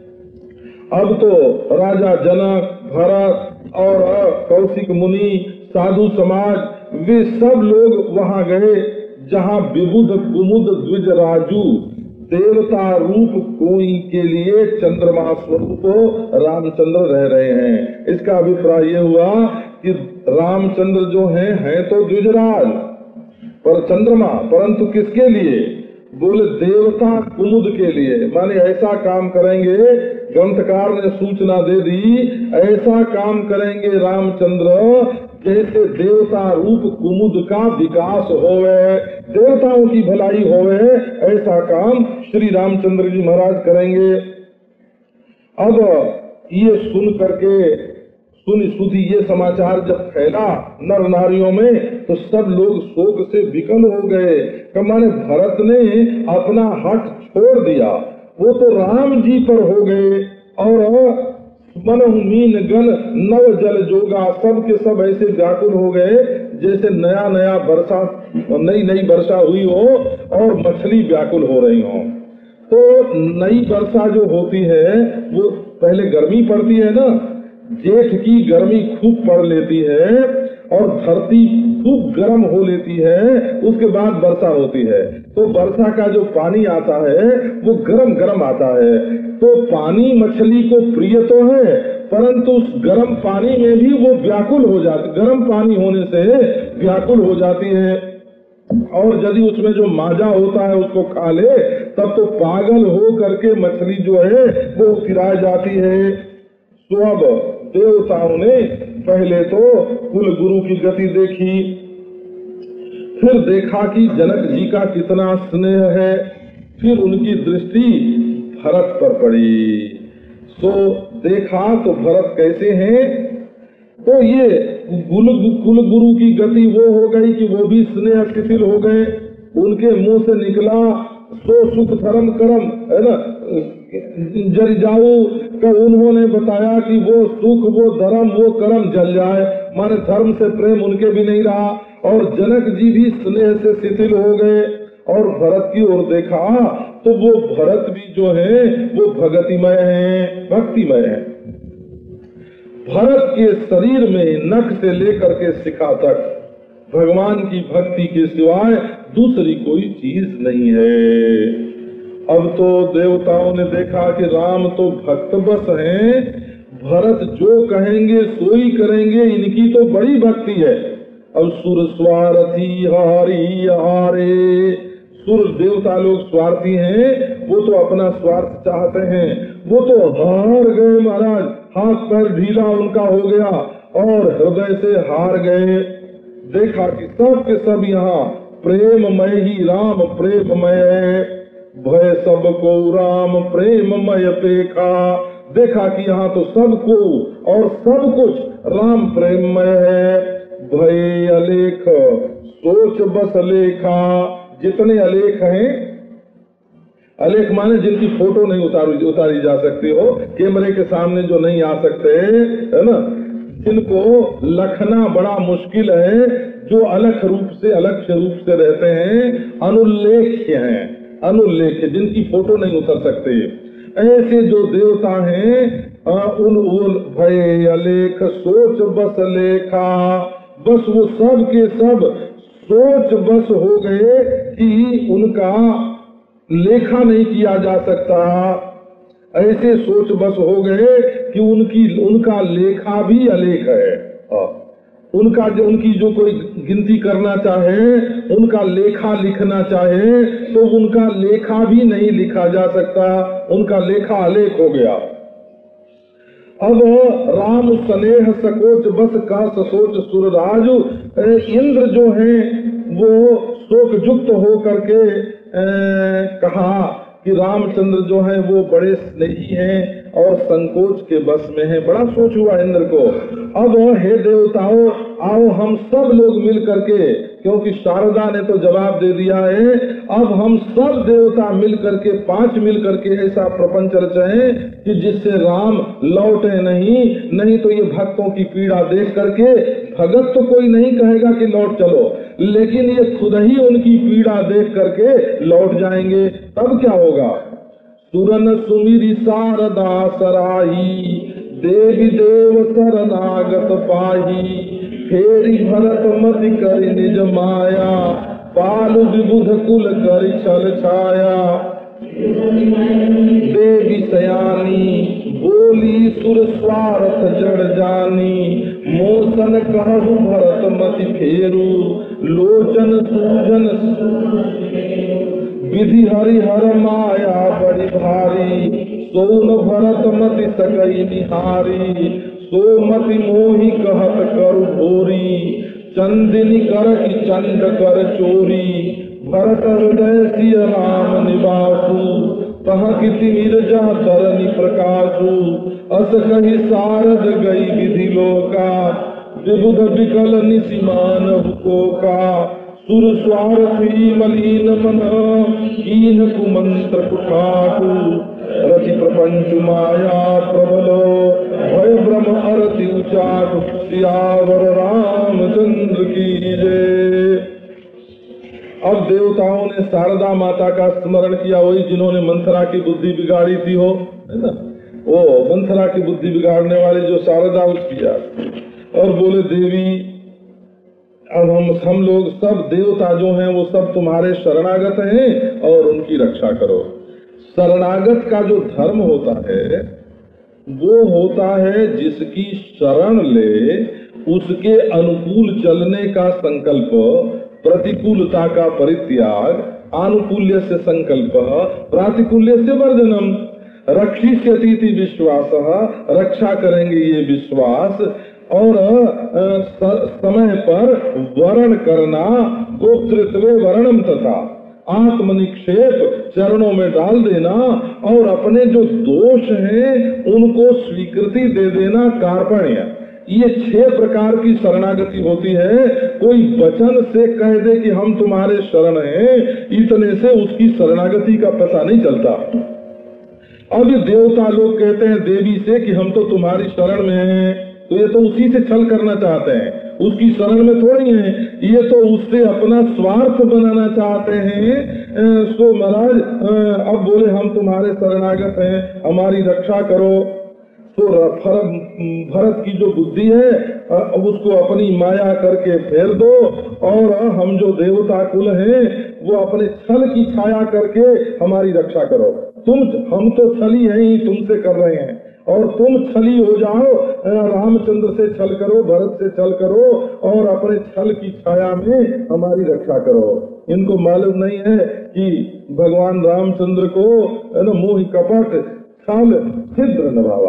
अब तो राजा जनक, भरत और कौशिक मुनि साधु समाज वे सब लोग वहां गए जहां विबुध कुमुद द्विज राजू देवता रूप कोई के लिए चंद्रमा स्वरूप रामचंद्र रह रहे हैं। इसका अभिप्राय ये हुआ कि रामचंद्र जो हैं तो द्विजराज पर चंद्रमा, परंतु किसके लिए? बोले देवता कुमुद के लिए। माने ऐसा काम करेंगे, ग्रंथकार ने सूचना दे दी, ऐसा काम करेंगे रामचंद्र जैसे देवता रूप कुमुद का विकास होवे, देवताओं की भलाई होवे, ऐसा काम श्री रामचंद्र जी महाराज करेंगे। अब ये सुन करके सुधी ये समाचार जब फैला नर नारियों में तो सब लोग शोक से विकल हो गए। माने भरत ने अपना हट छोड़ दिया, वो तो राम जी पर हो गए। और मन मीन गन नव जल जोगा, सब के सब ऐसे व्याकुल हो गए जैसे नया नया वर्षा, नई वर्षा हुई हो और मछली व्याकुल हो रही हो। तो नई वर्षा जो होती है वो पहले गर्मी पड़ती है ना, जेठ की गर्मी खूब पड़ लेती है और धरती खूब गर्म हो लेती है, उसके बाद वर्षा होती है। तो वर्षा का जो पानी आता है वो गरम गरम आता है। तो पानी मछली को प्रिय तो है, परंतु उस गर्म पानी में भी वो व्याकुल हो जाती, गर्म पानी होने से व्याकुल हो जाती है। और यदि उसमें जो माजा होता है उसको खा ले तब तो पागल हो करके मछली जो है वो उतरा जाती है। तो अब देवताओं ने पहले तो कुल गुरु की गति देखी, फिर देखा कि जनक जी का कितना स्नेह है, फिर उनकी दृष्टि भरत पर पड़ी। तो देखा तो भरत कैसे हैं, तो ये कुल गुरु की गति वो हो गई कि वो भी स्नेह शिथिल हो गए। उनके मुंह से निकला सो सुख धर्म कर्म, है ना, जल जाऊ का उन्होंने बताया कि वो सुख वो धर्म वो कर्म जल जाए। माने धर्म से प्रेम उनके भी नहीं रहा और जनक जी भी स्नेह से शिथिल हो गए। और भरत की ओर देखा तो वो भरत भी जो है वो भगतिमय है, भक्तिमय है। भरत के शरीर में नख से लेकर के शिखा तक भगवान की भक्ति के सिवाय दूसरी कोई चीज नहीं है। अब तो देवताओं ने देखा कि राम तो भक्त बस हैं, भरत जो कहेंगे सो ही करेंगे, इनकी तो बड़ी भक्ति है। अब सुर स्वार्थी हारी हारे, सुर देवता लोग स्वार्थी हैं, वो तो अपना स्वार्थ चाहते हैं, वो तो हार गए महाराज, हाथ पैर ढीला उनका हो गया और हृदय से हार गए। देखा कि सब के सब यहाँ प्रेममय ही राम प्रेममय है, भय सबको राम प्रेममय पेखा। देखा कि यहाँ तो सबको और सब कुछ राम प्रेममय है। भय अलेख सोच बस लेखा, जितने अलेख हैं, अलेख माने जिनकी फोटो नहीं उतारी जा सकती हो, कैमरे के सामने जो नहीं आ सकते, है ना, जिनको लखना बड़ा मुश्किल है, जो अलग रूप से रहते हैं, अनुल्लेख्य हैं, अनुल्लेख्य जिनकी फोटो नहीं उतर सकते, ऐसे जो देवता हैं उन भय अलेख सोच बस लेखा, बस वो सब के सब सोच बस हो गए कि उनका लेखा नहीं किया जा सकता। ऐसे सोच बस हो गए कि उनका लेखा भी अलेख है। उनकी जो कोई गिनती करना चाहे, उनका लेखा लिखना चाहे तो उनका लेखा भी नहीं लिखा जा सकता, उनका लेखा अलेख हो गया। अब राम स्नेह सकोच बस का सोच सुरराज, इंद्र जो है वो शोक युक्त हो करके कहा कि रामचंद्र जो है वो बड़े स्नेही हैं और संकोच के बस में है। बड़ा सोच हुआ इंद्र को। अब हे देवताओं, आओ हम सब लोग मिल करके, क्योंकि शारदा ने तो जवाब दे दिया है, अब हम सब देवता मिल करके, 5 मिल करके ऐसा प्रपंच रचाएं कि जिससे राम लौटे नहीं तो ये भक्तों की पीड़ा देख करके भगत तो कोई नहीं कहेगा कि लौट चलो, लेकिन ये खुद ही उनकी पीड़ा देख करके लौट जाएंगे। तब क्या होगा? सुरन सुमिरी शारदा सराही, देवी देव शरणागत पाही, फेरी भरत मति करि निज माया, पालु विबुध कुल करि छल छाया। देवी सयानी बोली सुर स्वार्थ जड़ जानी, मोसन कहु भरत मति फेरू, लोचन सूजन विधि हरिहर माया बड़ी भारी, सोन भरत मति सकई निहारी, सो मति मोहि कहत करु भोरी, चंदिनी कर की चंड कर चोरी, भरत हृदय सिय राम निवासु, तह किति नीरजा तरनि प्रकाशु, अस कहि सारद गई विधि लोका, विबुध विकल निसिमान हुकोका, सुर स्वार्थी मलिन मन, कीन कुमंत्र कुठाटु, रचि प्रपंच माया प्रबलो, भय ब्रह्म अरति उचाटु, सियावर रामचंद्र की जय। अब देवताओं ने शारदा माता का स्मरण किया, वही जिन्होंने मंथरा की बुद्धि बिगाड़ी थी, हो है ना, वो मंथरा की बुद्धि बिगाड़ने वाली जो शारदा, उसकी याद। और बोले देवी अब हम लोग सब देवता जो हैं वो सब तुम्हारे शरणागत हैं और उनकी रक्षा करो। शरणागत का जो धर्म होता है वो होता है जिसकी शरण ले उसके अनुकूल चलने का संकल्प, प्रतिकूलता का परित्याग, आनुकूल्य से संकल्प, प्रातिकूल्य से वर्जनम, रक्षिष्यति विश्वासः, रक्षा करेंगे ये विश्वास, और समय पर वरण करना, गोप्तृत्वे वर्णम तथा आत्मनिक्षेप चरणों में डाल देना, और अपने जो दोष हैं उनको स्वीकृति दे देना, कार्पण्य। ये 6 प्रकार की शरणागति होती है। कोई वचन से कह दे कि हम तुम्हारे शरण हैं, इतने से उसकी शरणागति का पता नहीं चलता। अब देवता लोग कहते हैं देवी से कि हम तो तुम्हारी शरण में हैं, तो ये तो उसी से छल करना चाहते हैं, उसकी शरण में थोड़ी है, ये तो उससे अपना स्वार्थ बनाना चाहते हैं। सो महाराज अब बोले हम तुम्हारे शरणागत हैं, हमारी रक्षा करो। तो भरत की जो बुद्धि है उसको अपनी माया करके फेर दो, और हम जो देवता कुल हैं वो अपने छल की छाया करके हमारी रक्षा करो। हम तो छली हैं ही, तुमसे कर रहे हैं, और तुम छली हो जाओ, रामचंद्र से छल करो, भरत से छल करो, और अपने छल की छाया में हमारी रक्षा करो। इनको मालूम नहीं है कि भगवान रामचंद्र को मोह कपट छल छिद्र नभावा,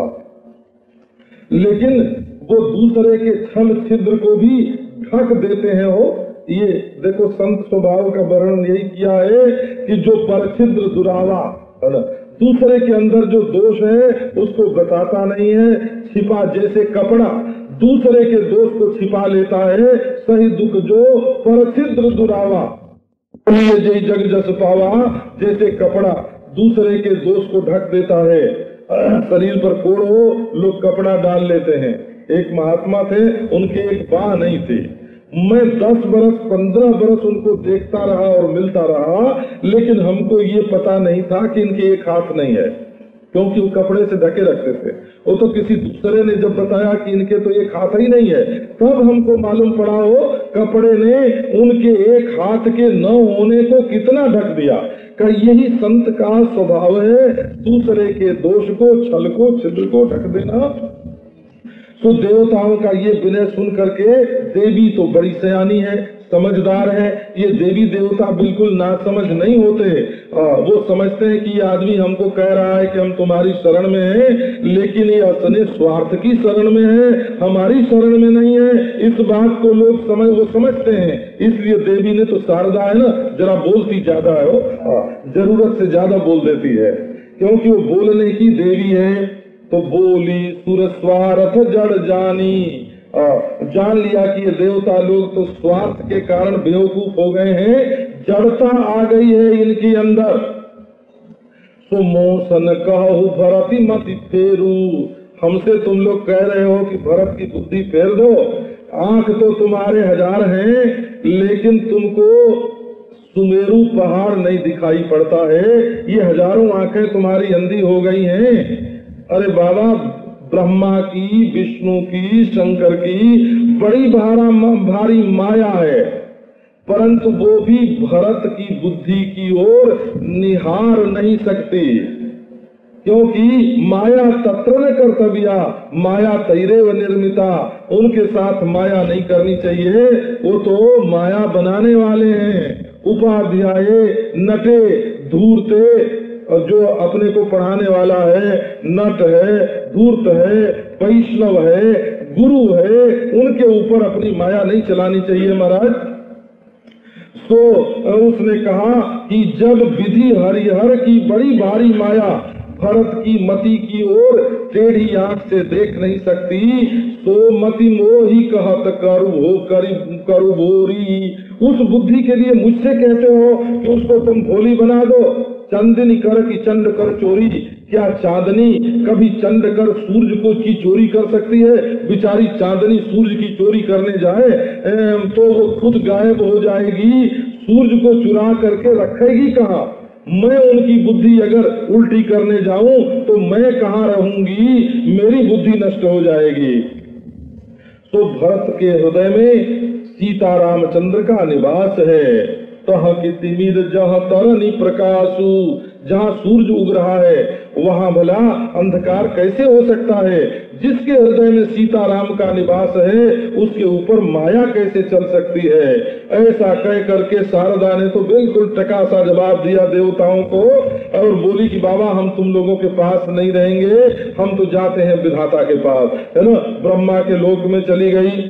लेकिन वो दूसरे के छल छिद्र को भी ढक देते हैं। हो ये देखो संत स्वभाव का वर्णन यही किया है कि जो परछिद्र दुरावा, है ना, दूसरे के अंदर जो दोष है उसको बताता नहीं है, छिपा जैसे कपड़ा दूसरे के दोष को छिपा लेता है, सही दुख जो परछिद्र दुरावा, जय जग जस पावा, जैसे कपड़ा दूसरे के दोष को ढक देता है। शरीर पर कोड़ हो, लोग कपड़ा डाल लेते हैं। एक महात्मा थे, उनके एक बाह नहीं थी। मैं 10 बरस 15 बरस उनको देखता रहा और मिलता रहा, लेकिन हमको ये पता नहीं था कि इनके एक हाथ नहीं है, क्योंकि वो कपड़े से ढके रखते थे। वो तो किसी दूसरे ने जब बताया कि इनके तो एक हाथ ही नहीं है, तब हमको मालूम पड़ा हो कपड़े ने उनके एक हाथ के न होने को कितना ढक दिया। का यही संत का स्वभाव है, दूसरे के दोष को, छल को, छिद्र को ढक देना। तो देवताओं का ये विनय सुन करके देवी तो बड़ी सयानी है, समझदार है। ये देवी देवता बिल्कुल ना समझ नहीं होते। वो समझते हैं कि ये आदमी हमको कह रहा है कि हम तुम्हारी शरण में हैं, लेकिन ये अपने स्वार्थ की शरण में है, हमारी शरण में नहीं है। इस बात को लोग वो समझते हैं। इसलिए देवी ने तो शारदा है ना, जरा बोलती ज्यादा है, वो जरूरत से ज्यादा बोल देती है, क्योंकि वो बोलने की देवी है। तो बोली सुर स्वार्थ जड़ जानी, जान लिया कि ये देवता लोग तो स्वार्थ के कारण बेवकूफ हो गए हैं, जड़ता आ गई है इनके अंदर। सो मोसन कहु भरती मति फेरू, हमसे तुम लोग कह रहे हो कि भरत की बुद्धि फेर दो। आंख तो तुम्हारे 1000 हैं, लेकिन तुमको सुमेरु पहाड़ नहीं दिखाई पड़ता है। ये हजारों आंखें तुम्हारी अंधी हो गई हैं। अरे बाबा, ब्रह्मा की, विष्णु की, शंकर की बड़ी भारी माया है, परंतु वो भी भरत की बुद्धि की ओर निहार नहीं सकती, क्योंकि माया तत्र न कर्तव्या, माया तैरेव निर्मिता। उनके साथ माया नहीं करनी चाहिए, वो तो माया बनाने वाले हैं। उपाध्याय, नटे, धूर्ते, जो अपने को पढ़ाने वाला है, नट है, धूर्त है, वैष्णव है, गुरु है, उनके ऊपर अपनी माया नहीं चलानी चाहिए महाराज। तो उसने कहा कि जब विधि हरिहर की बड़ी भारी माया भरत की मति की ओर टेढ़ी आंख से देख नहीं सकती, तो मति मोही कहत करू भोरी। उस बुद्धि के लिए मुझसे कहते हो कि उसको तुम भोली बना दो। चंदनी कर की चंड कर चोरी, क्या चांदनी कभी चंड कर सूरज को की चोरी कर सकती है? बेचारी चांदनी सूरज की चोरी करने जाए तो वो खुद गायब हो जाएगी, सूरज को चुरा करके रखेगी कहाँ? मैं उनकी बुद्धि अगर उल्टी करने जाऊं तो मैं कहाँ रहूंगी, मेरी बुद्धि नष्ट हो जाएगी। तो भरत के हृदय में सीता रामचंद्र का निवास है। तह की तिमिर जहाँ तरनी प्रकाशु, जहाँ सूरज उग रहा है वहाँ भला अंधकार कैसे हो सकता है? जिसके हृदय में सीता राम का निवास है उसके ऊपर माया कैसे चल सकती है? ऐसा कह करके शारदा ने तो बिल्कुल टका सा जवाब दिया देवताओं को और बोली कि बाबा हम तुम लोगों के पास नहीं रहेंगे, हम तो जाते हैं विधाता के पास, है ना। ब्रह्मा के लोक में चली गई।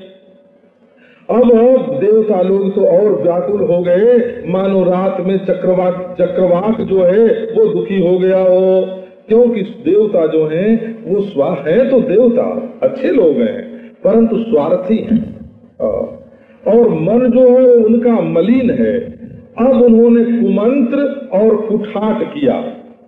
अब देवता लोग तो और व्याकुल हो गए, मानो रात में चक्रवाक जो है वो दुखी हो गया हो, क्योंकि देवता जो हैं वो है तो देवता अच्छे लोग हैं परंतु स्वार्थी हैं और मन जो है उनका मलिन है। अब उन्होंने कुमंत्र और कुठाट किया।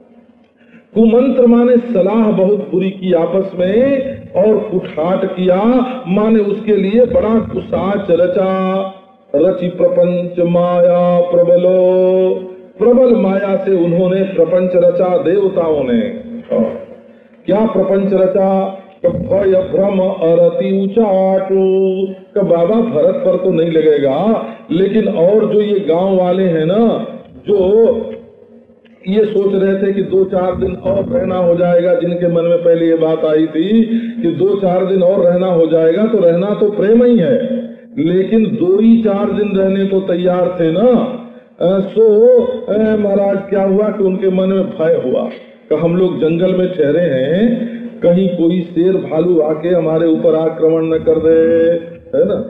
कुमंत्र माने सलाह बहुत बुरी की आपस में, और कुठाट किया माने उसके लिए बड़ा कुसाच रचा। रचि प्रपंच माया प्रबलो, प्रबल माया से उन्होंने प्रपंच रचा देवताओं ने। क्या प्रपंच रचा? भय भ्रम अरति उचाटू। का बाबा भरत पर तो नहीं लगेगा, लेकिन और जो ये गांव वाले हैं ना, जो ये सोच रहे थे कि 2-4 दिन और रहना हो जाएगा, जिनके मन में पहले ये बात आई थी कि 2-4 दिन और रहना हो जाएगा, तो रहना तो प्रेम ही है, लेकिन 2-4 दिन रहने को तैयार थे ना। सो महाराज क्या हुआ कि उनके मन में भय हुआ कि हम लोग जंगल में ठहरे हैं, कहीं कोई शेर भालू आके हमारे ऊपर आक्रमण न कर दे, है ना।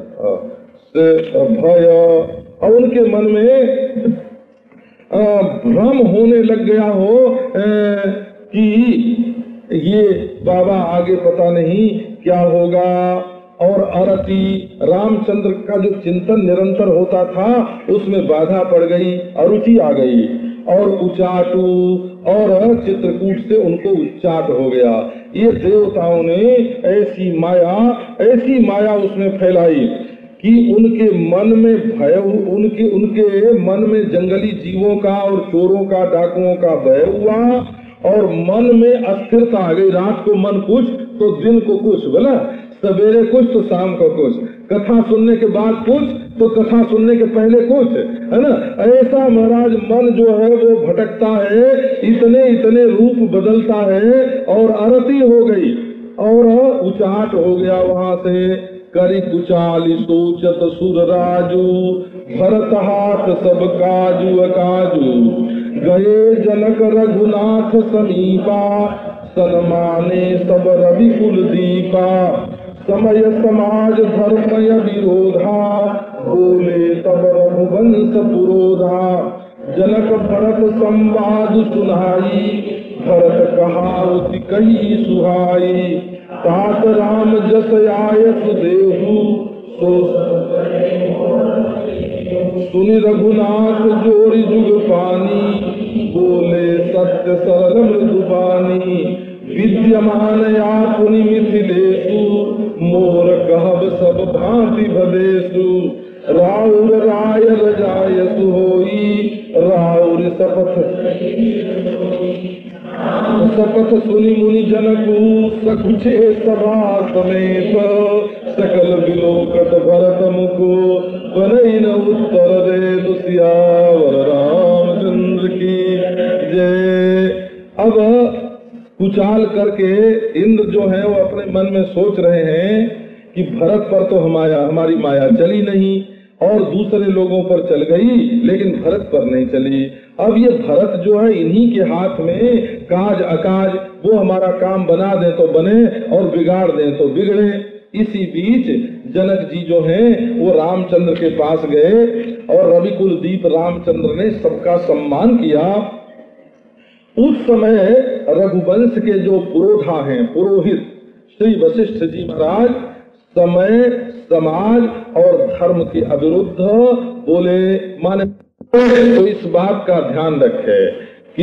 भय, और उनके मन में भ्रम होने लग गया हो कि ये बाबा आगे पता नहीं क्या होगा। और अरति, रामचंद्र का जो चिंतन निरंतर होता था उसमें बाधा पड़ गई, अरुचि आ गई। और उचाटू, और चित्रकूट से उनको उच्चाट हो गया। ये देवताओं ने ऐसी माया उसमें फैलाई कि उनके मन में भय, उनके मन में जंगली जीवों का और चोरों का, डाकुओं का भय हुआ, और मन में अस्थिरता आ गई। रात को मन कुछ तो दिन को कुछ, बोला सवेरे कुछ तो शाम को कुछ, कथा सुनने के बाद कुछ तो कथा सुनने के पहले कुछ, है ना। ऐसा महाराज मन जो है वो भटकता है, इतने रूप बदलता है, और अरति हो गई और उचाट हो गया वहां से। करी कुचाली सोचत सुर राजू, भरत हाथ सब काजू अकाजू। गए जनक रघुनाथ समीपा, सन्माने सब रवि कुल दीपा। समय समाज धर्मय विरोधा, बोले तब रघुवंश पुरोधा। जनक भरत संवाद सुनाई, भरत कहावति कही सुहाई। तात राम जस आय सुदेहु, सुनि रघुनाथ जोरी जुग पानी। बोले सत्य सरल मृदुबानी, विद्यमान आपुनि मिथिलेषु। मोर कहब सब भांति भदेषु, राउर राय रजायसु होई। राउर शपथ शपथ सुनि मुनि जनकु सकुचे सभा समेत सकल बिलोकत भरत मुको बनई न उत्तर दे दुसियावर रामचंद्र की जय। अब कुचाल करके इंद्र जो है वो अपने मन में सोच रहे हैं कि भरत पर तो हमारी माया चली नहीं और दूसरे लोगों पर चल गई, लेकिन भरत पर नहीं चली। अब ये भरत जो है इन्हीं के हाथ में काज अकाज, वो हमारा काम बना दे तो बने और बिगाड़ दे तो बिगड़े। इसी बीच जनक जी जो हैं वो रामचंद्र के पास गए और रविकुल दीप रामचंद्र ने सबका सम्मान किया। उस समय रघुवंश के जो पुरोधा हैं, पुरोहित श्री वशिष्ठ जी महाराज समय समाज और धर्म के अविरुद्ध बोले, माने तो इस बात का ध्यान रखे कि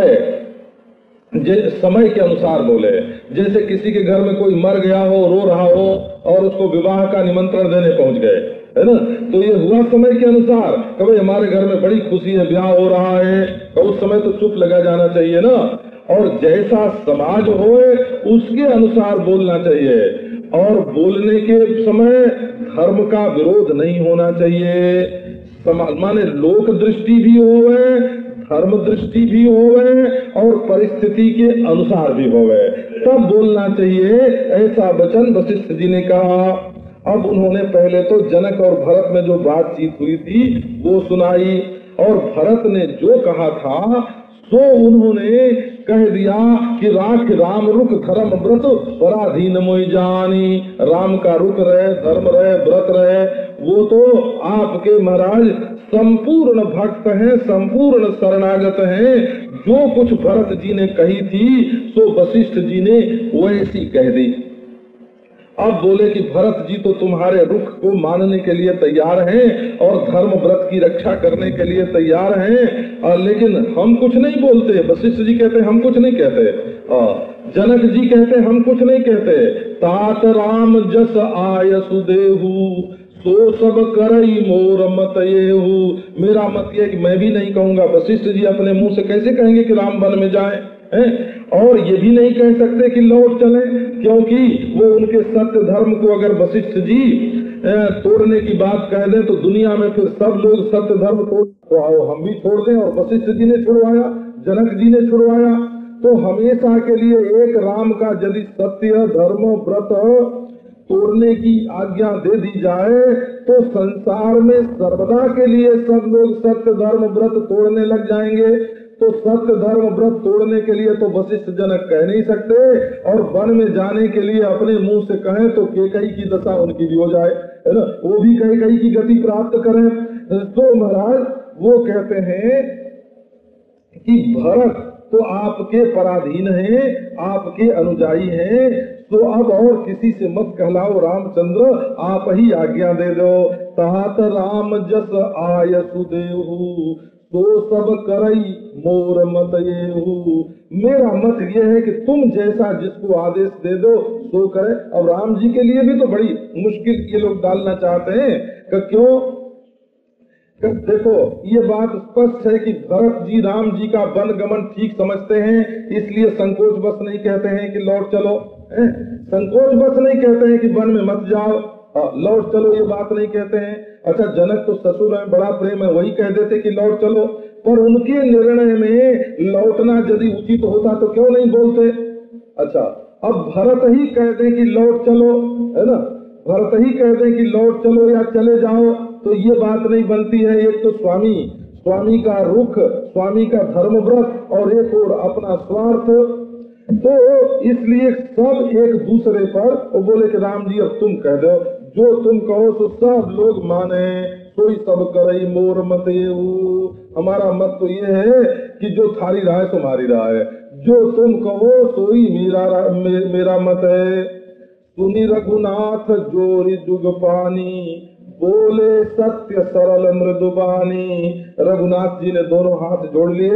समय के अनुसार बोले। जैसे किसी के घर में कोई मर गया हो, रो रहा हो और उसको विवाह का निमंत्रण देने पहुंच गए, है ना, तो ये हुआ समय के अनुसार। कभी हमारे घर में बड़ी खुशी है, ब्याह हो रहा है, तो उस समय तो चुप लगा जाना चाहिए ना, और जैसा समाज होए उसके अनुसार बोलना चाहिए। और बोलने के समय धर्म का विरोध नहीं होना चाहिए। माने लोक दृष्टि भी होवे, धर्म दृष्टि भी होवे और परिस्थिति के अनुसार भी होवे, तब बोलना चाहिए। ऐसा वचन वशिष्ठ जी ने कहा। अब उन्होंने पहले तो जनक और भरत में जो बातचीत हुई थी वो सुनाई, और भरत ने जो कहा था तो उन्होंने कह दिया कि राख राम रुख धर्म व्रत पराधीन मोहि जानी। राम का रुख रहे, धर्म रहे, व्रत रहे, वो तो आपके महाराज संपूर्ण भक्त हैं, संपूर्ण शरणागत हैं। जो कुछ भरत जी ने कही थी सो वशिष्ठ जी ने वैसी कह दी। अब बोले कि भरत जी तो तुम्हारे रुख को मानने के लिए तैयार हैं और धर्म व्रत की रक्षा करने के लिए तैयार हैं, लेकिन हम कुछ नहीं बोलते। वशिष्ठ जी कहते हम कुछ नहीं कहते, जनक जी कहते हम कुछ नहीं कहते। तात राम जस आय सुदेहु सो सब करई मोर मत येहु। मेरा मत ये कि मैं भी नहीं कहूंगा। वशिष्ठ जी अपने मुंह से कैसे कहेंगे कि राम वन में जाए, और ये भी नहीं कह सकते कि लौट चले, क्योंकि वो उनके सत्य धर्म को अगर वशिष्ठ जी तोड़ने की बात कह दें तो दुनिया में फिर सब लोग सत्य धर्म तोड़, तो आओ हम भी छोड़ दें। और वशिष्ठ जी ने छुड़वाया, जनक जी ने छुड़वाया, तो हमेशा के लिए एक राम का यदि सत्य धर्म व्रत तोड़ने की आज्ञा दे दी जाए तो संसार में सर्वदा के लिए सब लोग सत्य धर्म व्रत तोड़ने लग जाएंगे। तो सत्य धर्म व्रत तोड़ने के लिए तो वशिष्ठ जनक कह नहीं सकते, और वन में जाने के लिए अपने मुंह से कहें तो कैकेयी की दशा उनकी भी हो जाए, है ना, वो भी कैकेयी की गति प्राप्त करें। तो महाराज वो कहते हैं कि भरत तो आपके पराधीन हैं, आपके अनुजाई हैं, तो अब और किसी से मत कहलाओ रामचंद्र, आप ही आज्ञा दे दो। तात राम जस आय सुदेहु तो सब करई मोर मत येहु। मेरा मत ये है कि तुम जैसा जिसको आदेश दे दो सो करे। अब राम जी के लिए भी तो बड़ी मुश्किल ये लोग डालना चाहते हैं कि क्यों, देखो ये बात स्पष्ट है कि भरत जी राम जी का वन गमन ठीक समझते हैं, इसलिए संकोच बस नहीं कहते हैं कि लौट चलो, संकोच बस नहीं कहते हैं कि वन में मत जाओ, लौट चलो, ये बात नहीं कहते हैं। अच्छा, जनक तो ससुर में बड़ा प्रेम है, वही कह देते कि लौट चलो, पर उनके निर्णय में लौटना यदि उचित होता तो क्यों नहीं बोलते। अच्छा, अब भरत ही कह दे कि लौट चलो, है ना, भरत ही कह दे कि लौट चलो या चले जाओ, तो ये बात नहीं बनती है। एक तो स्वामी का रुख, स्वामी का धर्म व्रत, और एक और अपना स्वार्थ, तो इसलिए सब एक दूसरे पर वो बोले कि राम जी अब तुम कह दो, जो तुम कहो तो सब लोग माने, कोई सब करई मोर मत येहु। हमारा मत तो ये है कि जो थारी राय तुम्हारी राय है, जो तुम कहो सोई मेरा मत है। सुनी रघुनाथ जोरी जुग पानी बोले सत्य सरल मृदुबानी। रघुनाथ जी ने दोनों हाथ जोड़ लिए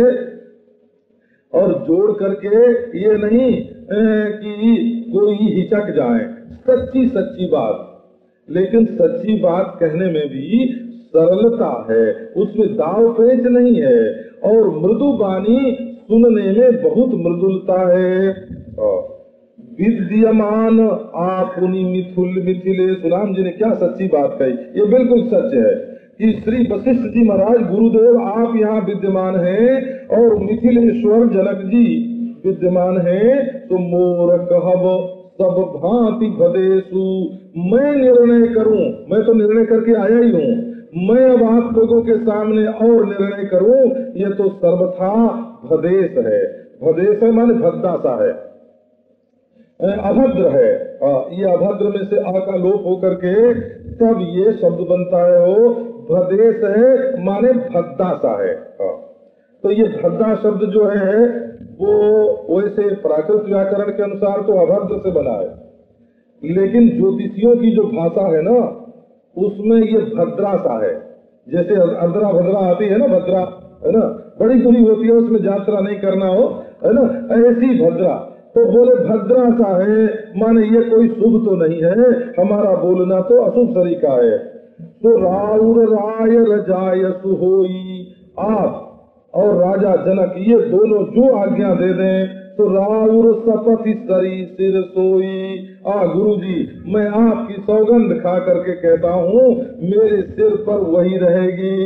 और जोड़ करके ये नहीं कि कोई हिचक जाए, सच्ची सच्ची बात, लेकिन सच्ची बात कहने में भी सरलता है, उसमें दाव पेच नहीं है। और मृदुबानी सुनने में बहुत मृदुलता है। विद्यमान आपुनि मिथुल मिथिलेश, राम जी ने क्या सच्ची बात कही, ये बिल्कुल सच है कि श्री वशिष्ठ जी महाराज गुरुदेव आप यहाँ विद्यमान हैं और मिथिलेश्वर जनक जी विद्यमान हैं, तो मोर कहब सब भांति भदेशु, मैं निर्णय करूं, मैं तो निर्णय करके आया ही हूँ, मैं अब आप लोगों के सामने और निर्णय करूं, ये तो सर्वथा भदेश है। भदेश है माने भद्दा सा है, अभद्र है। ये अभद्र में से आ का लोप होकर के तब ये शब्द बनता है, वो भदेश है माने भद्दा सा है। तो ये भद्दा शब्द जो है वो वैसे प्राकृत व्याकरण के अनुसार तो अभद्र से बना है, लेकिन ज्योतिषियों की जो भाषा है ना उसमें ये भद्रा सा है। जैसे अर्द्रा भद्रा आती है ना, भद्रा है ना, बड़ी बुरी होती है, उसमें यात्रा नहीं करना हो, है ना, ऐसी भद्रा। तो बोले भद्रा सा है माने ये कोई शुभ तो नहीं है, हमारा बोलना तो अशुभ तरीका है। तो राउर राय रजाय सुहोई, आप और राजा जनक ये दोनों जो आज्ञा दे दें तो राउर सपति सरी सिर सोई। गुरुजी मैं आपकी सौगंध खा करके कहता हूँ मेरे सिर पर वही रहेगी।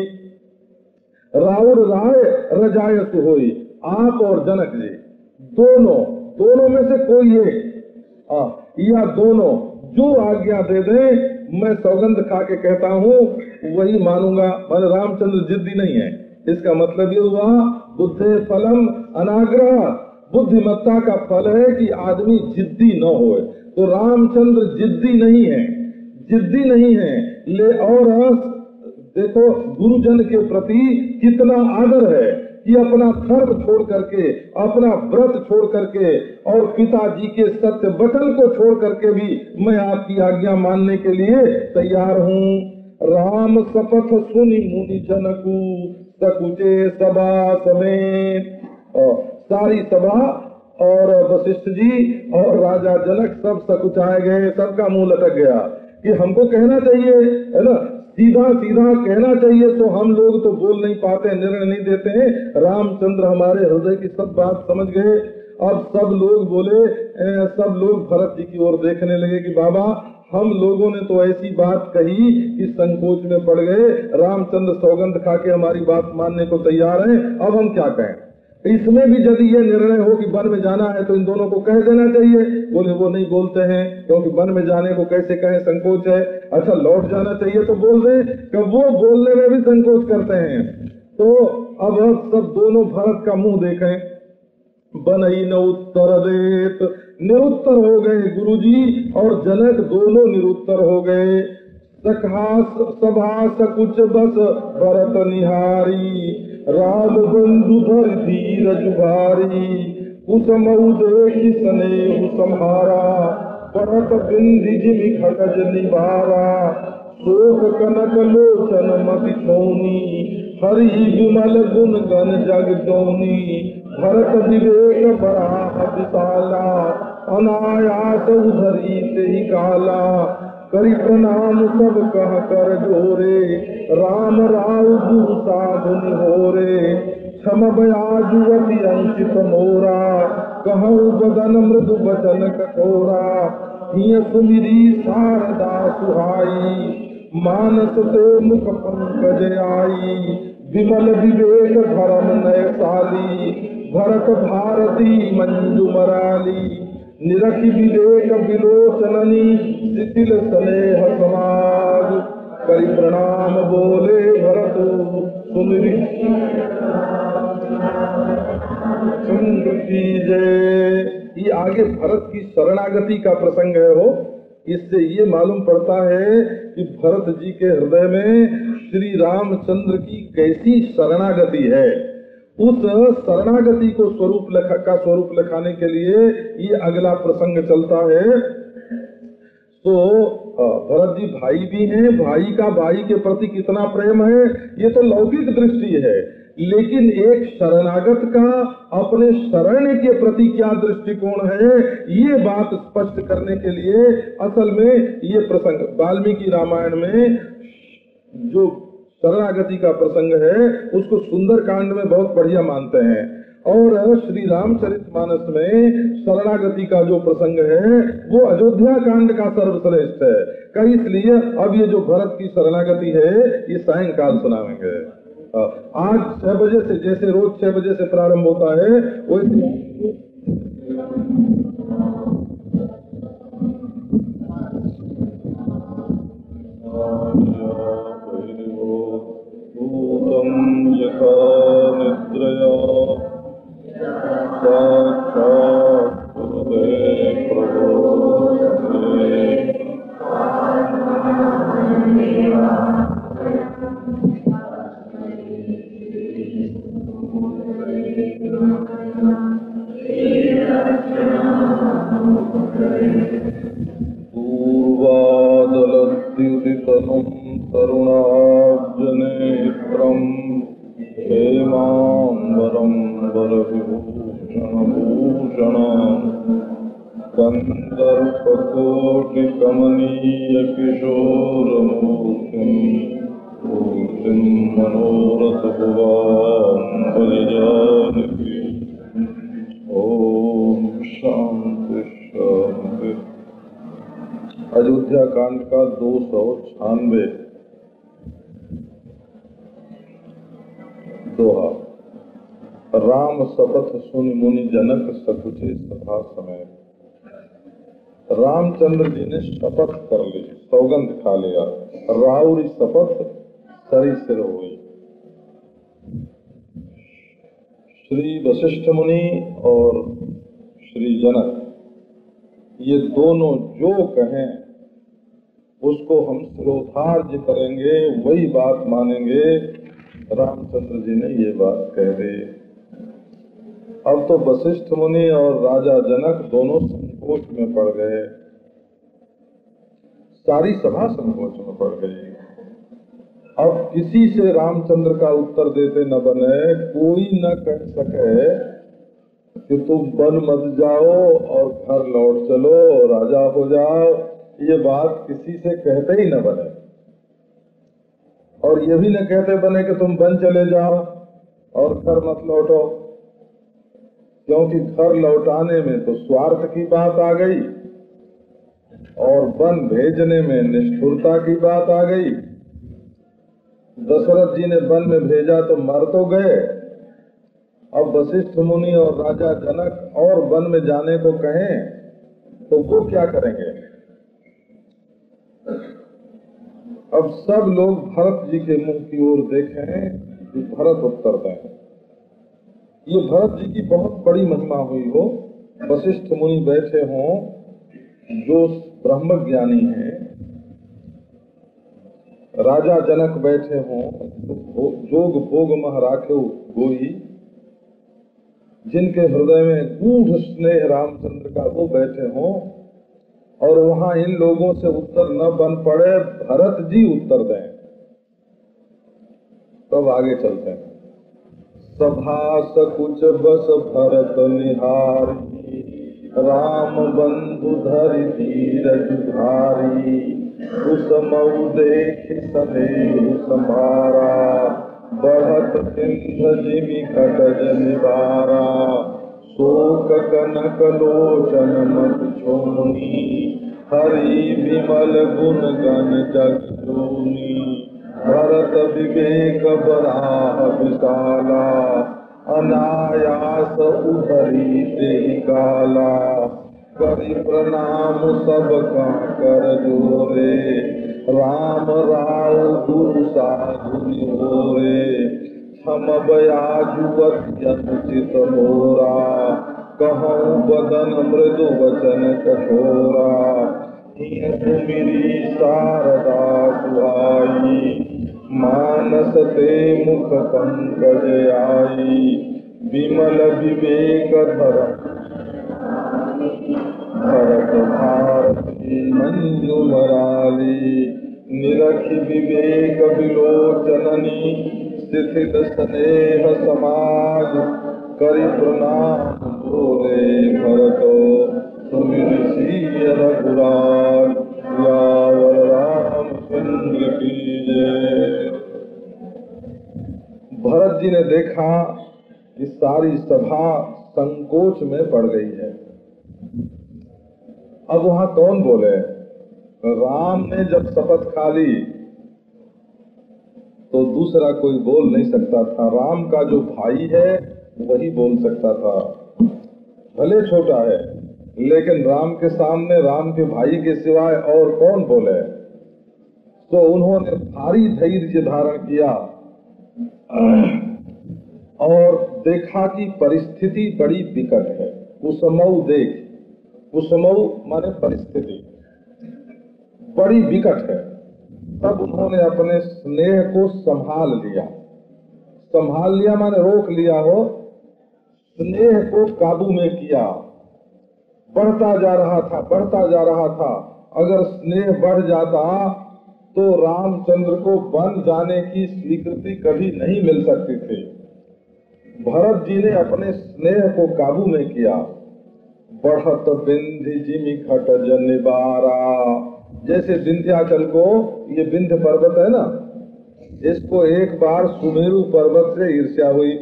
राउर राय रजाय सुहोई, आप और जनक जी दोनों में से कोई एक या दोनों जो आज्ञा दे दे मैं सौगंध खा के कहता हूँ वही मानूंगा। मैंने रामचंद्र जिद्दी नहीं है, इसका मतलब ये हुआ बुद्धे फलम अनाग्रह, बुद्धिमत्ता का फल है कि आदमी जिद्दी न हो। तो रामचंद्र जिद्दी नहीं है ले, और देखो गुरुजन के प्रति कितना आदर है कि अपना धर्म छोड़ करके, अपना व्रत छोड़ करके और पिताजी के सत्य वचन को छोड़ करके भी मैं आपकी आज्ञा मानने के लिए तैयार हूँ। राम शपथ सुनि मुनि जनकू सकुचे सभा समेत, सारी सभा और वशिष्ठ जी और राजा जनक सब सकुचाए गए, सबका मुंह लटक गया कि हमको कहना चाहिए, है ना, सीधा कहना चाहिए, तो हम लोग तो बोल नहीं पाते, निर्णय नहीं देते हैं। रामचंद्र हमारे हृदय की सब बात समझ गए। अब सब लोग बोले, सब लोग भरत जी की ओर देखने लगे कि बाबा हम लोगों ने तो ऐसी बात कही कि संकोच में पड़ गए, रामचंद्र सौगंध खा के हमारी बात मानने को तैयार हैं, अब हम क्या कहें। इसमें भी यदि ये निर्णय हो कि वन में जाना है तो इन दोनों को कह देना चाहिए। बोले वो नहीं बोलते हैं क्योंकि वन में जाने को कैसे कहें, संकोच है। अच्छा लौट जाना चाहिए तो बोल दे कि वो बोलने में भी संकोच करते हैं। तो अब सब दोनों भरत का मुंह देखें, बनई न उत्तर देत, निरुत्तर हो गए गुरुजी और जनक दोनों निरुत्तर हो गए। सभा सकुच बस भरत निहारी, राम बंधु धर धीरज भारी, कुसमऊ देखि स्नेह सम्हारा, भरत बिंधि जिमि खटज निवारा, शोक कनक लोचन मति छोनी, हरि विमल गुण गण जग जोनी, भरत विवेक बराह विशाला, अनायास उधरी ते ही काला, करि प्रणाम सब कह कर जोरे, राम राव गुरु साधु निहोरे, क्षम बयाजुवति अंकित मोरा, कहु बदन मृदु बचन कठोरा, हिय सुमिरी शारदा सुहाई, मानस ते मुख पंकज आई, विमल विवेक धर्म नयसाली, भरत भारती मंजू मराली, निरखि विवेक विलोचननी, शिथिल स्नेह समाज, करि प्रणाम बोले भरत सुमिरी जय। ये आगे भरत की शरणागति का प्रसंग है हो। इससे ये मालूम पड़ता है कि भरत जी के हृदय में श्री रामचंद्र की कैसी शरणागति है। उस शरणागति को स्वरूप लखाने के लिए ये अगला प्रसंग चलता है। तो भरत जी भाई भी हैं, भाई का भाई के प्रति कितना प्रेम है ये तो लौकिक दृष्टि है, लेकिन एक शरणागत का अपने शरण के प्रति क्या दृष्टिकोण है ये बात स्पष्ट करने के लिए असल में ये प्रसंग वाल्मीकि रामायण में जो शरणागति का प्रसंग है उसको सुंदर कांड में बहुत बढ़िया मानते हैं। और श्री रामचरितमानस में शरणागति का जो प्रसंग है वो अयोध्या कांड का सर्वश्रेष्ठ है। कई इसलिए अब ये जो भरत की शरणागति है ये सायंकाल सुनाएंगे। आज 6 बजे से, जैसे रोज 6 बजे से प्रारंभ होता है वैसे यथा निद्रया पूर्वादलद्युतितनुं तरुणाब्जनेत्रम् हेमाम्बरं वरविभूषणभूषणम् कन्दर्पकोटिकमनीयकिशोरमूर्तिं मूर्तिं मनोरथभुवां भजजानकी। ओम शांति शांति। अयोध्या कांड का 296 दोहा। राम शपथ सुनि मुनि जनक सकुचे सभा समय। रामचंद्र जी ने शपथ कर ली, सौगंध खा लिया, राउरी शपथ सरी सिर हो गई। श्री वशिष्ठ मुनि और श्री जनक ये दोनों जो कहें उसको हम शिरोधार्य करेंगे, वही बात मानेंगे। रामचंद्र जी ने ये बात कह दी। अब तो वशिष्ठ मुनि और राजा जनक दोनों संकोच में पड़ गए, सारी सभा संकोच में पड़ गई। अब किसी से रामचंद्र का उत्तर देते न बने, कोई न कह सके कि तुम वन मत जाओ और घर लौट चलो, राजा हो जाओ। ये बात किसी से कहते ही न बने, और ये भी न कहते बने कि तुम वन चले जाओ और घर मत लौटो, क्योंकि घर लौटाने में तो स्वार्थ की बात आ गई और वन भेजने में निष्ठुरता की बात आ गई। दशरथ जी ने वन में भेजा तो मर तो गए, अब वशिष्ठ मुनि और राजा जनक और वन में जाने को कहें तो वो क्या करेंगे? अब सब लोग भरत जी के मुंह की ओर देखें कि भरत उत्तर दें। ये भरत जी की बहुत बड़ी महिमा हुई हो। वशिष्ठ मुनि बैठे हों जो ब्रह्म ज्ञानी हैं, राजा जनक बैठे हों जोग भोग मह राखे गोई, जिनके हृदय में गूढ़ स्नेह रामचंद्र का वो बैठे हों, और वहां इन लोगों से उत्तर न बन पड़े, भरत जी उत्तर दें। तब आगे चलते हैं। सभा सकुच बस भरत निहारी, राम बंधु धरि धीरज धारी, कुसमऊ देख सनेहु समारा, बढ़त सिंध जिमि खटज निवारा, शोक कनक लोचन मत छोनी, हरि विमल गुण गण जग जोनी, भरत विवेक बराह विशाला, अनायास उधरी ते काला, करि प्रणाम सबका कर जोरे, राम राव गुरु साधु निहोरे, क्षम बयाजुवत अनुचित मोरा, कहूँ बदन मृदु वचन कठोरा, तुमिरी शारदा सुहाई, मानस ते मुख पंकज आई, विमल विवेक धरम भरत भारती मंजु मराली, निरखि विवेक विलोचननी, शिथिल स्नेह समाज, करि प्रणाम बोले भरतो, सुमिर सिय रघुराज, सियावर रामचंद्र की जय। भरत जी ने देखा कि सारी सभा संकोच में पड़ गई है। अब वहां कौन बोले? राम ने जब शपथ खा ली तो दूसरा कोई बोल नहीं सकता था। राम का जो भाई है वही बोल सकता था, भले छोटा है, लेकिन राम के सामने राम के भाई के सिवाय और कौन बोले? तो उन्होंने भारी धैर्य धारण किया और देखा कि परिस्थिति बड़ी विकट है। कुसमऊ देख, कुसमऊ माने परिस्थिति बड़ी विकट है। तब उन्होंने अपने स्नेह को संभाल लिया। संभाल लिया माने रोक लिया हो, स्नेह को काबू में किया। बढ़ता जा रहा था, बढ़ता जा रहा था। अगर स्नेह बढ़ जाता तो रामचंद्र को वन जाने की स्वीकृति कभी नहीं मिल सकती थी। भरत जी ने अपने स्नेह को काबू में किया। बढ़त बिंधि जिमि खट जनिबारा, जैसे विंध्याचल को, ये विंध्य पर्वत है ना, इसको एक बार सुमेरु पर्वत से ईर्ष्या हुई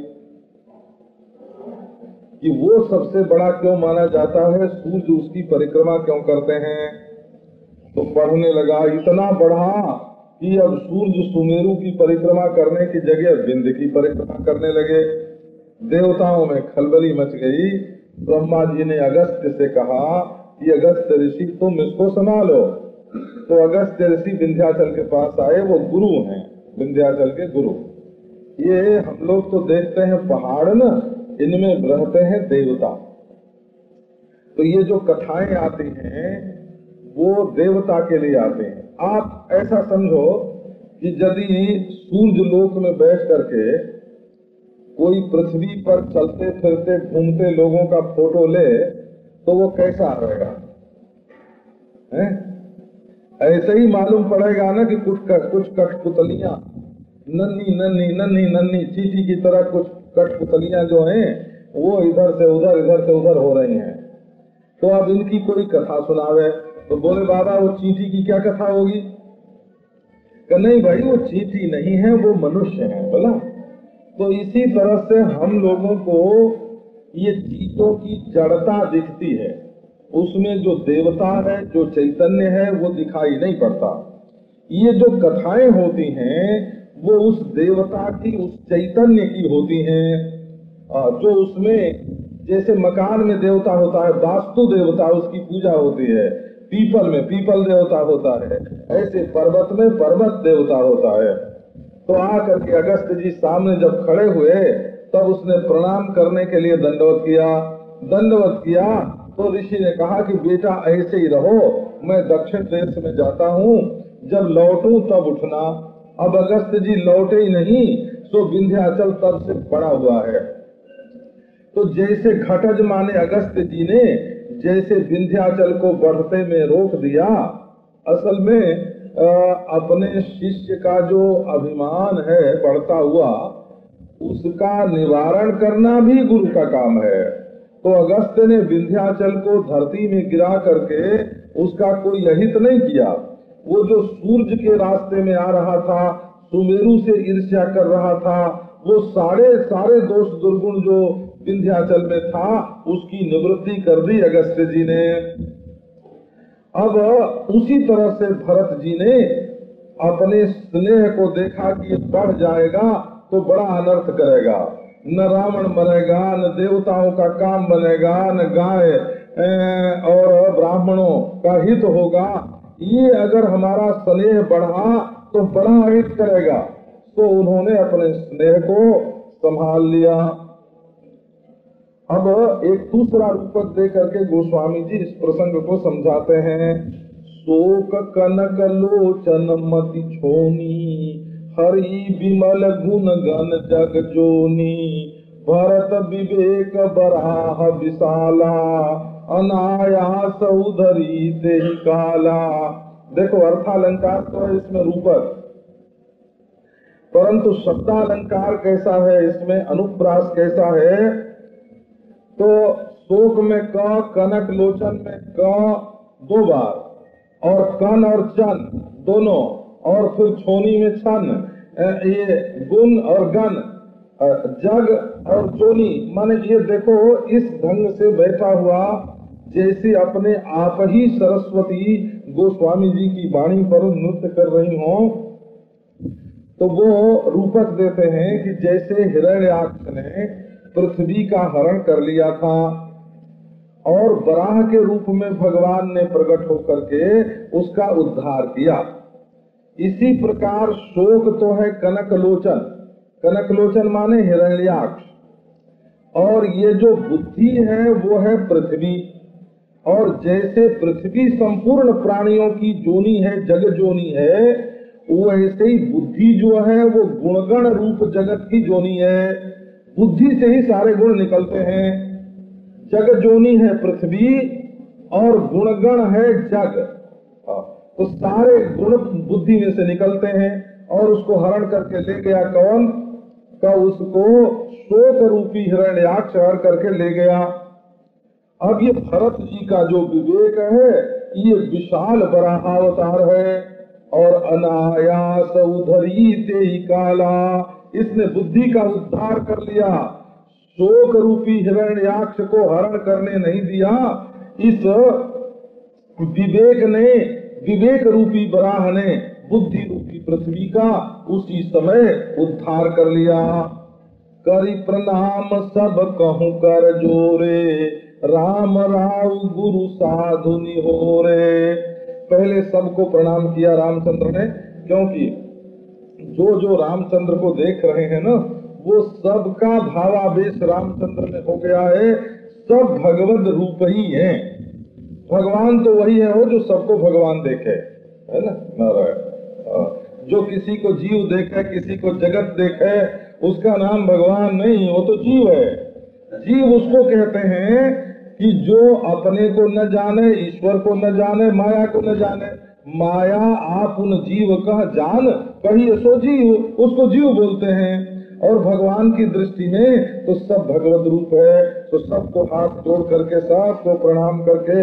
कि वो सबसे बड़ा क्यों माना जाता है, सूर्य उसकी परिक्रमा क्यों करते हैं। तो बढ़ने लगा, इतना बढ़ा कि अब सूर्य सुमेरु की परिक्रमा करने की जगह विंध्य की परिक्रमा करने लगे। देवताओं में खलबली मच गई। ब्रह्मा जी ने अगस्त्य से कहा कि अगस्त्य ऋषि तुम इसको संभालो। तो अगस्त्य ऋषि विंध्याचल के पास आए, वो गुरु हैं, विंध्याचल के गुरु। ये हम लोग तो देखते हैं पहाड़ ना, इनमें रहते हैं देवता। तो ये जो कथाएं आती हैं वो देवता के लिए आते हैं। आप ऐसा समझो कि यदि सूर्य लोक में बैठ करके कोई पृथ्वी पर चलते फिरते घूमते लोगों का फोटो ले तो वो कैसा आएगा? ऐसे ही मालूम पड़ेगा ना कि कुछ कठपुतलियां, नन्ही नन्ही नन्ही नन्ही चींटी की तरह कुछ कठपुतलियां जो हैं वो इधर से उधर हो रही हैं। तो अब इनकी कोई कथा सुनावे तो बोले बाबा वो चींटी की क्या कथा होगी? नहीं भाई, वो चींटी नहीं है, वो मनुष्य है। बोला तो इसी तरह से हम लोगों को ये चीजों की जड़ता दिखती है, उसमें जो देवता है, जो चैतन्य है, वो दिखाई नहीं पड़ता। ये जो कथाएं होती हैं वो उस देवता की, उस चैतन्य की होती हैं, जो उसमें जैसे मकान में देवता होता है, वास्तु देवता, उसकी पूजा होती है। पीपल में पीपल देवता होता है, ऐसे पर्वत में पर्वत देवता होता है। तो आकर के अगस्त्य जी सामने जब खड़े हुए तब उसने प्रणाम करने के लिए दंडवत किया। तो ऋषि ने कहा कि बेटा ऐसे ही रहो, मैं दक्षिण देश में जाता हूँ, जब लौटूं तब उठना। अब अगस्त्य जी लौटे ही नहीं, तो विंध्याचल तब से पड़ा हुआ है। तो जैसे घटज माने अगस्त्य जी ने जैसे विंध्याचल को बढ़ते में रोक दिया, असल में अपने शिष्य का जो अभिमान है बढ़ता हुआ, उसका निवारण करना भी गुरु का काम है। तो अगस्त्य ने विंध्याचल को धरती में गिरा करके उसका कोई अहित नहीं किया। वो जो सूर्य के रास्ते में आ रहा था, सुमेरु से ईर्ष्या कर रहा था, वो सारे दोष दुर्गुण जो विंध्याचल में था उसकी निवृत्ति कर दी अगस्त्य जी ने। अब उसी तरह से भरत जी ने अपने स्नेह को देखा कि बढ़ जाएगा तो बड़ा अनर्थ करेगा, न रावण मरेगा, न देवताओं का काम बनेगा, न गाय और ब्राह्मणों का हित होगा। ये अगर हमारा स्नेह बढ़ा तो बड़ा हित करेगा। तो उन्होंने अपने स्नेह को संभाल लिया। अब एक दूसरा रूपक दे करके गोस्वामी जी इस प्रसंग को समझाते हैं। शोक कनक लोचन मति छोनी, हरि विमल गुण गण जग जोनी, भरत विवेक बराह विशाला, अनायास उधरी ते ही काला। देखो अर्थालंकार तो है इसमें रूपक, परंतु शब्दालंकार कैसा है, इसमें अनुप्रास कैसा है। तो शोक में क, कनक लोचन में क 2 बार, और कन और चन दोनों, और फिर छोनी में छन, ये गुण और गण, जग और जोनी माने ये देखो इस ढंग से बैठा हुआ जैसे अपने आप ही सरस्वती गोस्वामी जी की वाणी पर नृत्य कर रही हो, तो वो रूपक देते हैं कि जैसे हिरण्याक्ष ने पृथ्वी का हरण कर लिया था और वराह के रूप में भगवान ने प्रकट होकर के उसका उद्धार किया। इसी प्रकार शोक तो है कनक लोचन, कनक लोचन माने हिरण्याक्ष, और ये जो बुद्धि है वो है पृथ्वी। और जैसे पृथ्वी संपूर्ण प्राणियों की जोनी है, जग जोनी है, वैसे ही बुद्धि जो है वो गुणगण रूप जगत की जोनी है। बुद्धि से ही सारे गुण निकलते हैं। जग जोनी है पृथ्वी और गुणगण है जग, तो सारे गुण बुद्धि में से निकलते हैं। और उसको हरण करके ले गया कौन? का उसको शोक रूपी हिरण्याक्ष हर करके ले गया। अब ये भरत जी का जो विवेक है ये विशाल वराहावतार है और अनायास उधरी ते काला, इसने बुद्धि का उद्धार कर लिया, शोक रूपी हिरण्याक्ष को हरण करने नहीं दिया। इस विवेक ने, विवेक रूपी वराह ने बुद्धि रूपी पृथ्वी का उसी समय उद्धार कर लिया। करि प्रणाम सब कहूँ कर जोरे, राम राव गुरु साधु निहोरे। पहले सबको प्रणाम किया रामचंद्र ने, क्योंकि जो जो रामचंद्र को देख रहे हैं ना, वो सबका भावावेश रामचंद्र में हो गया है। सब भगवत रूप ही हैं। भगवान तो वही है वो जो सबको भगवान देखे, है ना नारायण। जो किसी को जीव देखे, किसी को जगत देखे, उसका नाम भगवान नहीं, वो तो जीव है। जीव उसको कहते हैं कि जो अपने को न जाने, ईश्वर को न जाने, माया को न जाने। माया आप उन जीव कह जान कहिए सो जीव, उसको जीव बोलते हैं। और भगवान की दृष्टि में तो सब भगवत रूप है। तो सबको हाथ जोड़ करके, सबको प्रणाम करके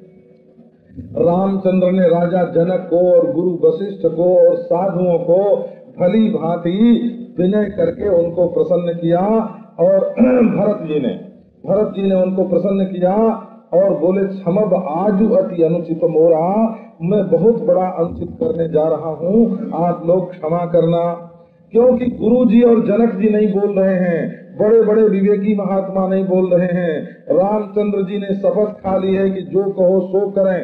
रामचंद्र ने राजा जनक को और गुरु वशिष्ठ को और साधुओं को भली भांति विनय करके उनको प्रसन्न किया। और भरत जी ने उनको प्रसन्न किया और बोले, क्षमब आजु अति अनुचित मोरा, मैं बहुत बड़ा अनुचित करने जा रहा हूँ, आप लोग क्षमा करना। क्योंकि गुरु जी और जनक जी नहीं बोल रहे हैं, बड़े बड़े विवेकी महात्मा नहीं बोल रहे हैं। रामचंद्र जी ने शपथ खा ली है कि जो कहो सो करें।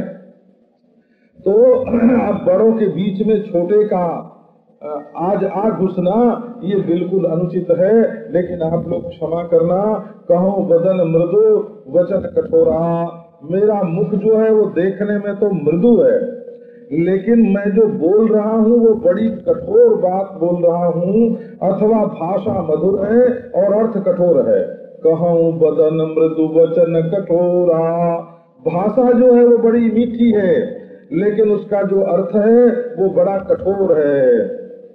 तो अब बड़ों के बीच में छोटे का आज आ घुसना ये बिल्कुल अनुचित है, लेकिन आप लोग क्षमा करना। कहो बदन मृदु वचन कठोरा, मेरा मुख जो है वो देखने में तो मृदु है, लेकिन मैं जो बोल रहा हूँ वो बड़ी कठोर बात बोल रहा हूँ, अथवा भाषा मधुर है और अर्थ कठोर है। कहूँ बदन मृदु वचन कठोरा, भाषा जो है वो बड़ी मीठी है, लेकिन उसका जो अर्थ है वो बड़ा कठोर है।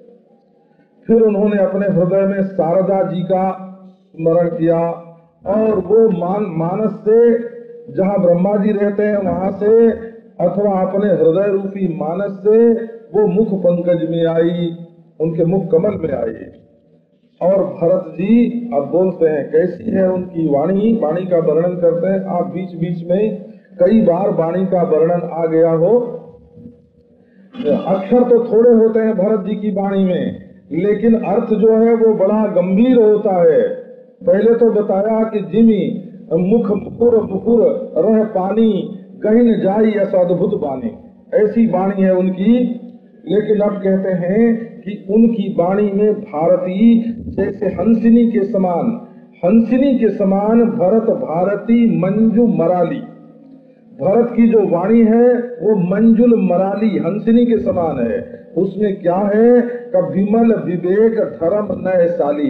फिर उन्होंने अपने हृदय में शारदा जी का स्मरण किया और वो मानस से, जहाँ ब्रह्मा जी रहते हैं वहां से, अथवा अपने हृदय रूपी मानस से वो मुख पंकज में आई, उनके मुख कमल में आई। और भरत जी अब बोलते हैं, कैसी है उनकी वाणी, वाणी का वर्णन करते हैं। आप बीच बीच में कई बार वाणी का वर्णन आ गया हो। अक्षर तो थोड़े होते हैं भरत जी की वाणी में, लेकिन अर्थ जो है वो बड़ा गंभीर होता है। पहले तो बताया कि जिमी मुख मुकुर मुकुर रह पानी, कहीं न जाई ऐसा अद्भुत वाणी, ऐसी वाणी है उनकी। लेकिन अब कहते हैं कि उनकी वाणी में भारती जैसे हंसिनी के समान भरत भारती मंजू मराली। भरत की जो वाणी है वो मंजुल मराली हंसिनी के समान है। उसमें क्या है कि विमल विवेक धर्म नयशाली,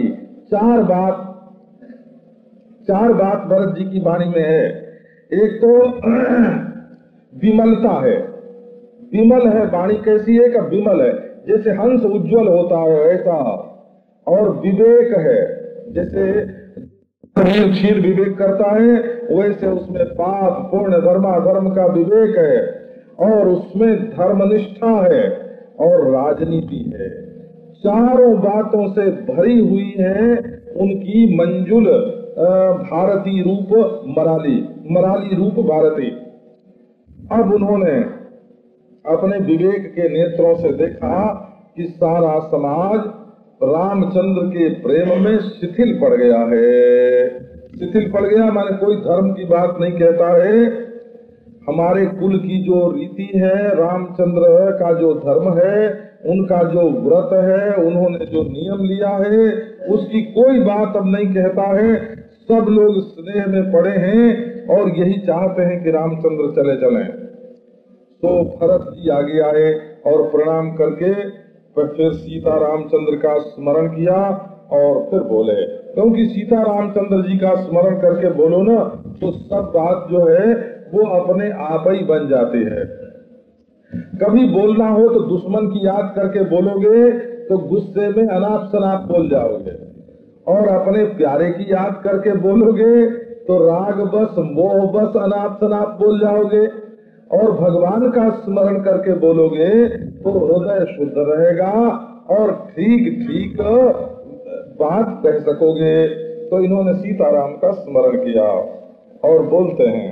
चार बात भरत जी की वाणी में है। एक तो विमलता है, विमल है वाणी। कैसी है कि विमल है, जैसे हंस उज्जवल होता है ऐसा। और विवेक है, जैसे क्षीर विवेक करता है वैसे उसमें पाप पुण्य धर्म का विवेक है। और उसमें धर्मनिष्ठा है और राजनीति है। चारों बातों से भरी हुई है उनकी मंजुल भारती रूप मराली रूप भारती। अब उन्होंने अपने विवेक के नेत्रों से देखा कि सारा समाज रामचंद्र के प्रेम में शिथिल पड़ गया है। शिथिल पड़ गया माने कोई धर्म की बात नहीं कहता है। हमारे कुल की जो रीति है, रामचंद्र का जो धर्म है, उनका जो व्रत है, उन्होंने जो नियम लिया है, उसकी कोई बात अब नहीं कहता है। सब लोग स्नेह में पड़े हैं और यही चाहते हैं कि रामचंद्र चले चलें। तो भरत जी आगे आए और प्रणाम करके फिर सीता रामचंद्र का स्मरण किया और फिर बोले, क्योंकि सीता रामचंद्र जी का स्मरण करके बोलो ना तो सब बात जो है वो अपने आप ही बन जाती है। कभी बोलना हो तो दुश्मन की याद करके बोलोगे तो गुस्से में अनाप शनाप बोल जाओगे, और अपने प्यारे की याद करके बोलोगे तो राग बस मोह बस अनाप शनाप बोल जाओगे, और भगवान का स्मरण करके बोलोगे तो हृदय शुद्ध रहेगा और ठीक ठीक बात कह सकोगे। तो इन्होंने सीताराम का स्मरण किया और बोलते हैं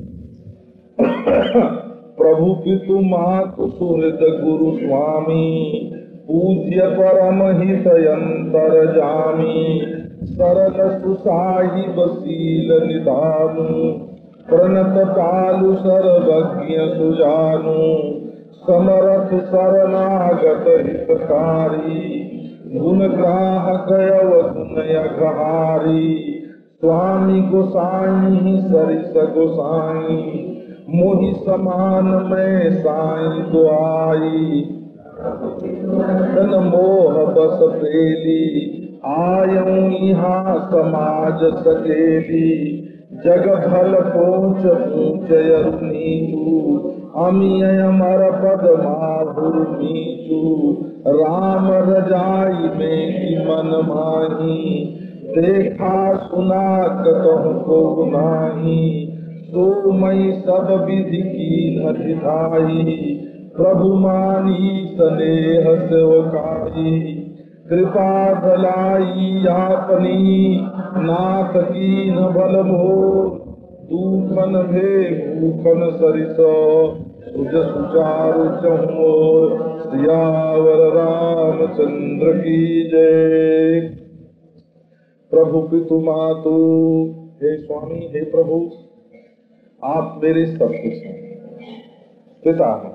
प्रभु पितु मातु सुहृद गुरु स्वामी पूज्य परम हितयंतर जामी सरल सुसाहिब शील निधानु प्रणत पालु सर्वज्ञ सुजानु समरथ शरणागत हितकारी गुण ग्राहक अवधुनय घहारी स्वामी गोसाई सरिस गोसाई मोहि समान में साई दुआई तन मोह बस पेली आयऊं यहाँ समाज सकेली जग भल पोच पूछ नीचू अमी अमर पद माधुर नीचू राम रजाई में की मन माही देखा सुना कतहु को नाही सो मई सब विधि की नधाई प्रभु मानी स्नेह सेवकाई कृपा भलाई आपनी नाथ की न बल भोर दूखन भे भूखन सरिस सुज सुचारु चहुर सियावर रामचंद्र की जय। प्रभु पितु मातु, हे स्वामी हे प्रभु, आप मेरे सब कुछ हैं, पिता हैं।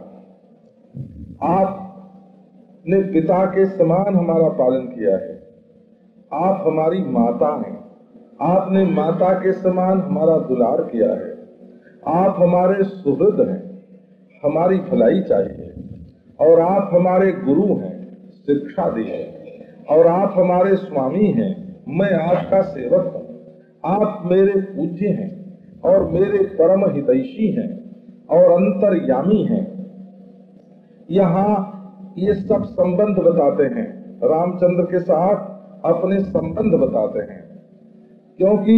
आपने पिता के समान हमारा पालन किया है। आप हमारी माता हैं, आपने माता के समान हमारा दुलार किया है। आप हमारे सुहृद हैं, हमारी भलाई चाहिए, और आप हमारे गुरु हैं, शिक्षा दी है, और आप हमारे स्वामी हैं, मैं आपका सेवक हूँ। आप मेरे पूज्य हैं और मेरे परम हितैषी हैं और अंतर्यामी हैं। यहाँ ये सब संबंध बताते हैं, रामचंद्र के साथ अपने संबंध बताते हैं, क्योंकि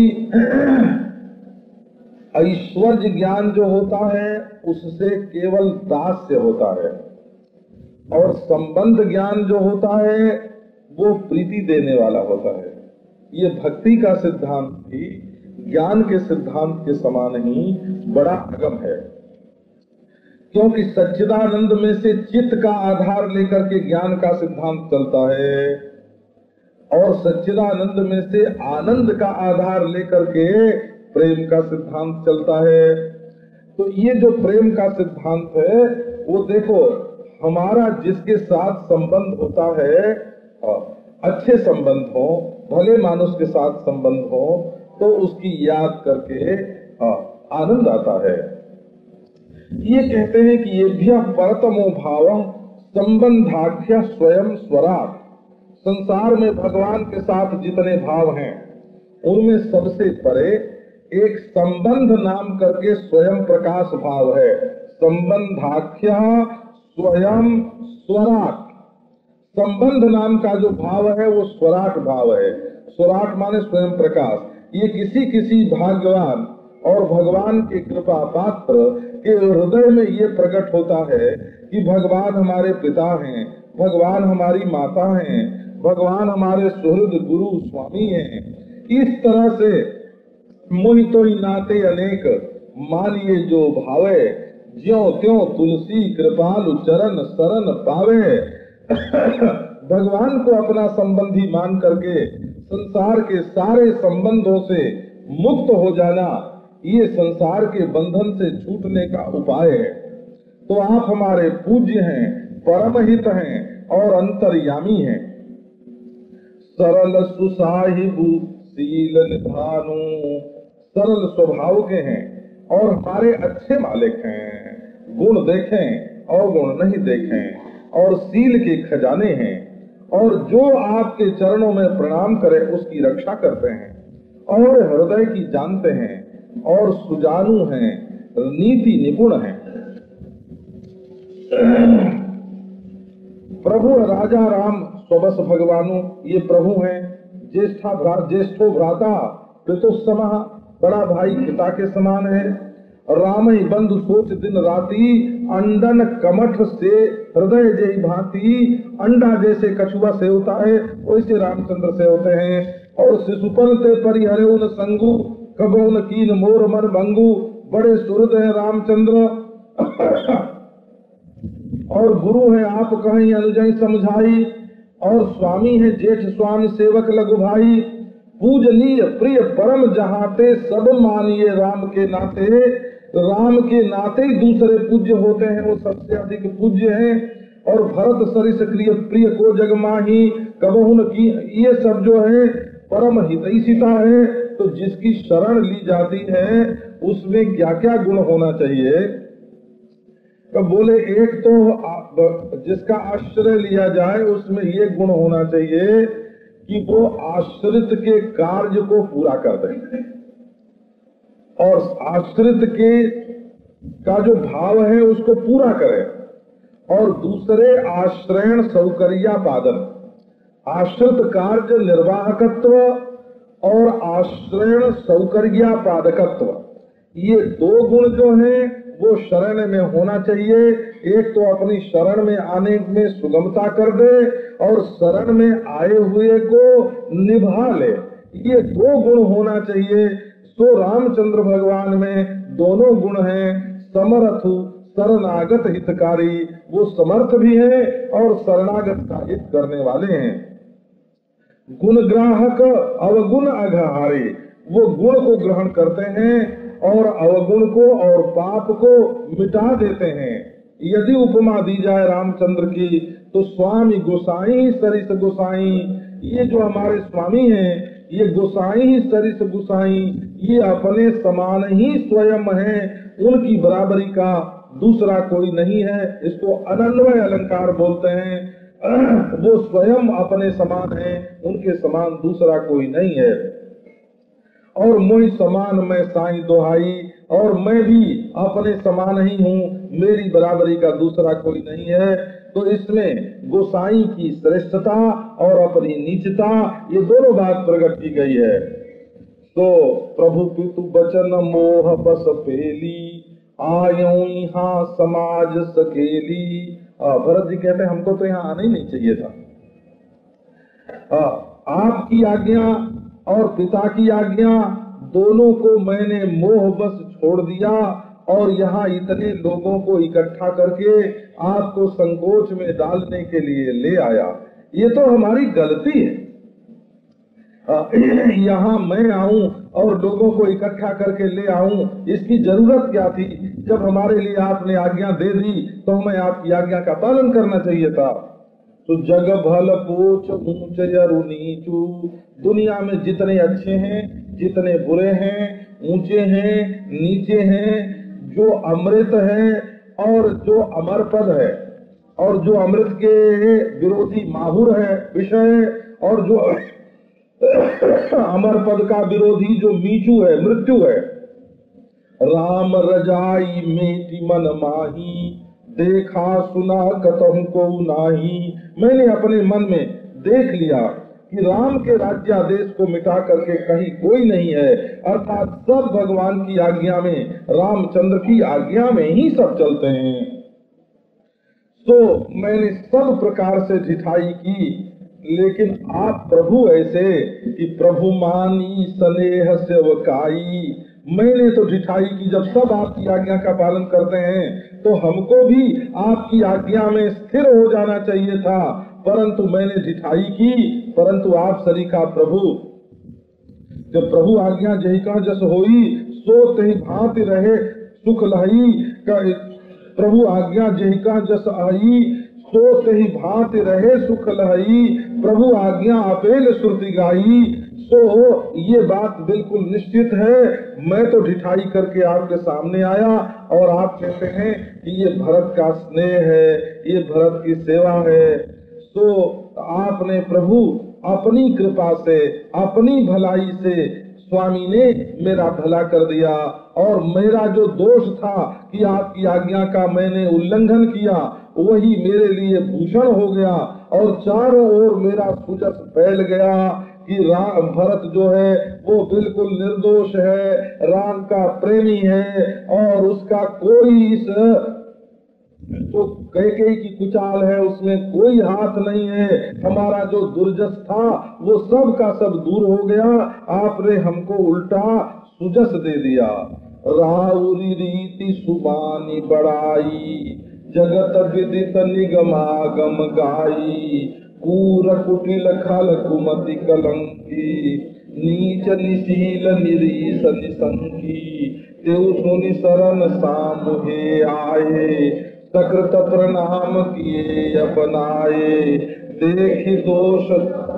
ऐश्वर्य ज्ञान जो होता है उससे केवल दास्य होता है, और संबंध ज्ञान जो होता है वो प्रीति देने वाला होता है। ये भक्ति का सिद्धांत भी ज्ञान के सिद्धांत के समान ही बड़ा अगम है, क्योंकि सच्चिदानंद में से चित्त का आधार लेकर के ज्ञान का सिद्धांत चलता है, और सच्चिदानंद में से आनंद का आधार लेकर के प्रेम का सिद्धांत चलता है। तो ये जो प्रेम का सिद्धांत है वो देखो, हमारा जिसके साथ संबंध होता है, अच्छे संबंध हो, भले मानुष के साथ संबंध हो, तो उसकी याद करके आनंद आता है। ये कहते हैं कि ये परतमो भाव संबंधाख्य स्वयं स्वराट। संसार में भगवान के साथ जितने भाव हैं उनमें सबसे परे एक संबंध नाम करके स्वयं प्रकाश भाव है। संबंधाख्य स्वयं स्वराट। संबंध नाम का जो भाव है वो स्वराट भाव है। स्वराट माने स्वयं प्रकाश। ये किसी किसी भाग्यवान और भगवान के कृपा पात्र के हृदय में ये प्रकट होता है कि भगवान हमारे पिता हैं, भगवान हमारी माता हैं, भगवान हमारे सुहृद गुरु स्वामी हैं। इस तरह से मोहितो ही नाते अनेक मानिए जो भावे, ज्यों त्यों तुलसी कृपालु चरण शरण पावे। भगवान को अपना संबंधी मान करके संसार के सारे संबंधों से मुक्त हो जाना, ये संसार के बंधन से छूटने का उपाय है। तो आप हमारे पूज्य हैं, परम हित हैं और अंतर्यामी हैं। सरल सुसाहिबु शील निधानु, सरल स्वभाव के हैं और हमारे अच्छे मालिक हैं। गुण देखें और गुण नहीं देखें और शील के खजाने हैं, और जो आपके चरणों में प्रणाम करे उसकी रक्षा करते हैं और हृदय की जानते हैं और सुजानु हैं, नीति निपुण हैं। प्रभु राजा राम स्वबस भगवानु, ये प्रभु हैं। ज्येष्ठो भ्राता पितुस्समः, बड़ा भाई पिता के समान है। राम ही बंधु सोच दिन राती, अंडन कमठ से हृदय जय भांति। अंडा जैसे कछुआ से होता है वैसे रामचंद्र से होते हैं। और शिशुपन ते परिहरे उन संगु, कबोन कीन मोर मन भंगु। बड़े सुहृद है रामचंद्र और गुरु है आप कहीं अनुजय समझाई। और स्वामी है जेठ स्वामी सेवक लघु भाई। पूजनीय प्रिय परम जहाते, सब मानिए राम के नाते। राम के नाते ही दूसरे पूज्य होते हैं, वो सबसे अधिक पूज्य हैं। और भरत सरिस प्रिय को जग माही, कबहुन की, ये सब जो है परम हितैषिता है। तो जिसकी शरण ली जाती है उसमें क्या क्या गुण होना चाहिए? तो बोले एक तो जिसका आश्रय लिया जाए उसमें ये गुण होना चाहिए कि वो आश्रित के कार्य को पूरा कर दे, और आश्रित के का जो भाव है उसको पूरा करे। और दूसरे आश्रयण सौकर्यापादन, आश्रित कार्य निर्वाहकत्व और आश्रयण सौकर्यापादकत्व, ये दो गुण जो हैं वो शरण में होना चाहिए। एक तो अपनी शरण में आने में सुगमता कर दे और शरण में आए हुए को निभा ले, ये दो गुण होना चाहिए। तो रामचंद्र भगवान में दोनों गुण हैं। समर्थु शरणागत हितकारी, वो समर्थ भी है और शरणागत का हित करने वाले हैं। गुण ग्राहक अवगुण अघहारे, वो गुण को ग्रहण करते हैं और अवगुण को और पाप को मिटा देते हैं। यदि उपमा दी जाए रामचंद्र की तो स्वामी गोसाई सरिस गोसाई, ये जो हमारे स्वामी हैं ये गोसाई ही सरिस गोसाई, ये अपने समान ही स्वयं हैं, उनकी बराबरी का दूसरा कोई नहीं है। इसको अनन्वय अलंकार बोलते हैं। वो स्वयं अपने समान है, उनके समान दूसरा कोई नहीं है। और मुझ समान मैं साईं दुहाई, और मैं भी अपने समान ही हूँ, मेरी बराबरी का दूसरा कोई नहीं है। तो इसमें गोसाई की श्रेष्ठता और अपनी नीचता, ये दोनों बात प्रकट की गई है। तो प्रभु पितु बचन मोह बस पेली, आयों यहाँ समाज सकेली। भरत जी कहते हैं हमको तो यहाँ आना ही नहीं चाहिए था। आपकी आज्ञा और पिता की आज्ञा दोनों को मैंने मोह बस छोड़ दिया और यहाँ इतने लोगों को इकट्ठा करके आपको संकोच में डालने के लिए ले आया। ये तो हमारी गलती है। यहाँ मैं आऊं और लोगों को इकट्ठा करके ले आऊं, इसकी जरूरत क्या थी? जब हमारे लिए आपने आज्ञा दे दी तो हमें आपकी आज्ञा का पालन करना चाहिए था। तो जग भल पोच ऊंच यरु नीचू, दुनिया में जितने अच्छे हैं, जितने बुरे हैं, ऊंचे हैं, नीचे हैं, जो अमृत है और जो अमर पद है, और जो अमृत के विरोधी माहुर है विषय, और जो अमर पद का विरोधी जो नीचू है मृत्यु है। राम रजाई मेटी मन माही, देखा सुना कतहु को नाही। मैंने अपने मन में देख लिया कि राम के राज्यादेश को मिटा करके कहीं कोई नहीं है, अर्थात सब भगवान की आज्ञा में, रामचंद्र की आज्ञा में ही सब चलते हैं। तो मैंने सब प्रकार से ढिठाई की, लेकिन आप प्रभु ऐसे कि प्रभु मानी स्नेह सेवकाई। मैंने तो ढिठाई की, जब सब आपकी आज्ञा का पालन करते हैं तो हमको भी आपकी आज्ञा में स्थिर हो जाना चाहिए था, परंतु मैंने ढिठाई की। परंतु आप सरीखा प्रभु, जब प्रभु आज्ञा जही का जस होई, सो तही भांति रहे सुख लही। प्रभु आज्ञा जही का जस आई, सो तही भांति रहे सुख लही। प्रभु आज्ञा अपेल श्रुति गाई। सो ये बात बिल्कुल निश्चित है। मैं तो ढिठाई करके आपके सामने आया और आप कहते हैं कि ये भरत का स्नेह है, ये भरत की सेवा है। तो आपने प्रभु अपनी कृपा से, अपनी भलाई से स्वामी ने मेरा भला कर दिया, और मेरा जो दोष था कि आपकी आज्ञा का मैंने उल्लंघन किया, वही मेरे लिए भूषण हो गया, और चारों ओर मेरा सुजस फैल गया कि राम भरत जो है वो बिल्कुल निर्दोष है, राम का प्रेमी है, और उसका कोई इस तो कैकेयी की कुचाल है उसमें कोई हाथ नहीं है। हमारा जो दुर्जस था वो सब का सब दूर हो गया, आपने हमको उल्टा सुजस दे दिया। राउरी रीति सुबानी बड़ाई, जगत विदित निगमागम गाई। कूर कुटिल खल कुमति कलंकी, नीच निशील निरीश निसंकी। तेउ सुनि शरण सामुहे आए, सकृत प्रणाम किए अपनाए। देखि दोष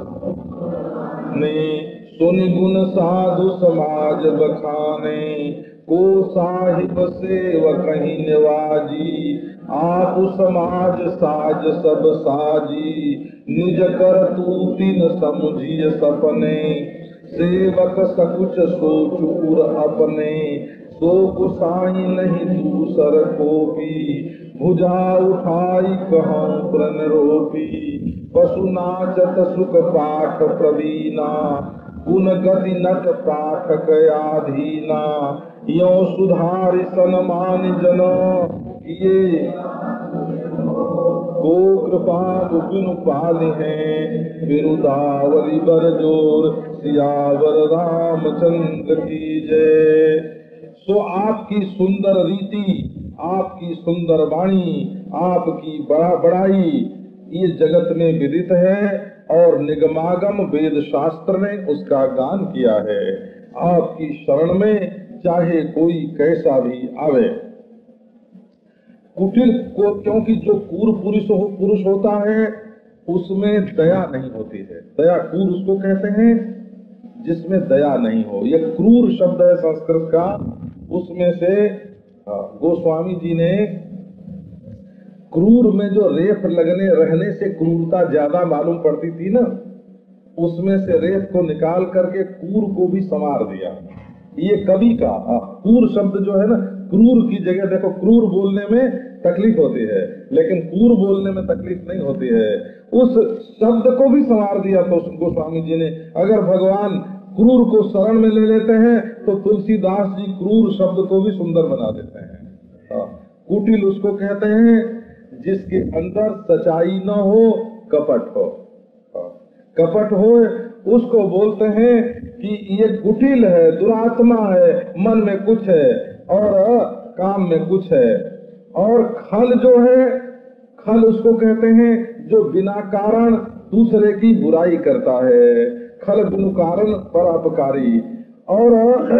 ने सुनि गुण साधु समाज बखाने। को साहिब सेवक कहीं निवाजी, आप समाज साज सब साजी। निज कर तूति न समुझिय सपने, सेवक सकुच सोच उर अपने। सो गुसाई नहीं दूसर को भी, भुजा उठाई कहूँ प्रण रोपी। पशु नाचत सुख पाठ प्रवीणा, गुण गति नट पाठक आधीना। यो सुधारि सनमान जन, ये को कृपा बिनु पाली है। बिरुदावली बर जोर, सियावर रामचंद्र की जय। सो आपकी सुंदर रीति, आपकी सुंदर वाणी, आपकी बड़ाई ये जगत में विदित है, और निगमागम वेद शास्त्र ने उसका गान किया है। आपकी शरण में चाहे कोई कैसा भी आवे। कुटिल को, क्योंकि जो क्रूर पुरुष होता है उसमें दया नहीं होती है। दया क्रूर उसको कहते हैं जिसमें दया नहीं हो। ये क्रूर शब्द है संस्कृत का। उसमें से गोस्वामी जी ने क्रूर में जो रेफ लगने रहने से क्रूरता ज्यादा मालूम पड़ती थी ना, उसमें से रेफ को निकाल करके क्रूर को भी संवार दिया। ये कवि का क्रूर शब्द जो है ना, क्रूर की जगह देखो, क्रूर बोलने में तकलीफ होती है लेकिन क्रूर बोलने में तकलीफ नहीं होती है। उस शब्द को भी संवार दिया तो गोस्वामी जी ने। अगर भगवान क्रूर को शरण में ले लेते हैं तो तुलसीदास जी क्रूर शब्द को भी सुंदर बना देते हैं। कुटिल उसको कहते हैं जिसके अंदर सच्चाई न हो, कपट हो। कपट हो उसको बोलते हैं कि ये कुटिल है, दुरात्मा है, मन में कुछ है और काम में कुछ है। और खल जो है, खल उसको कहते हैं जो बिना कारण दूसरे की बुराई करता है। खल बिनु कारण परोपकारी। और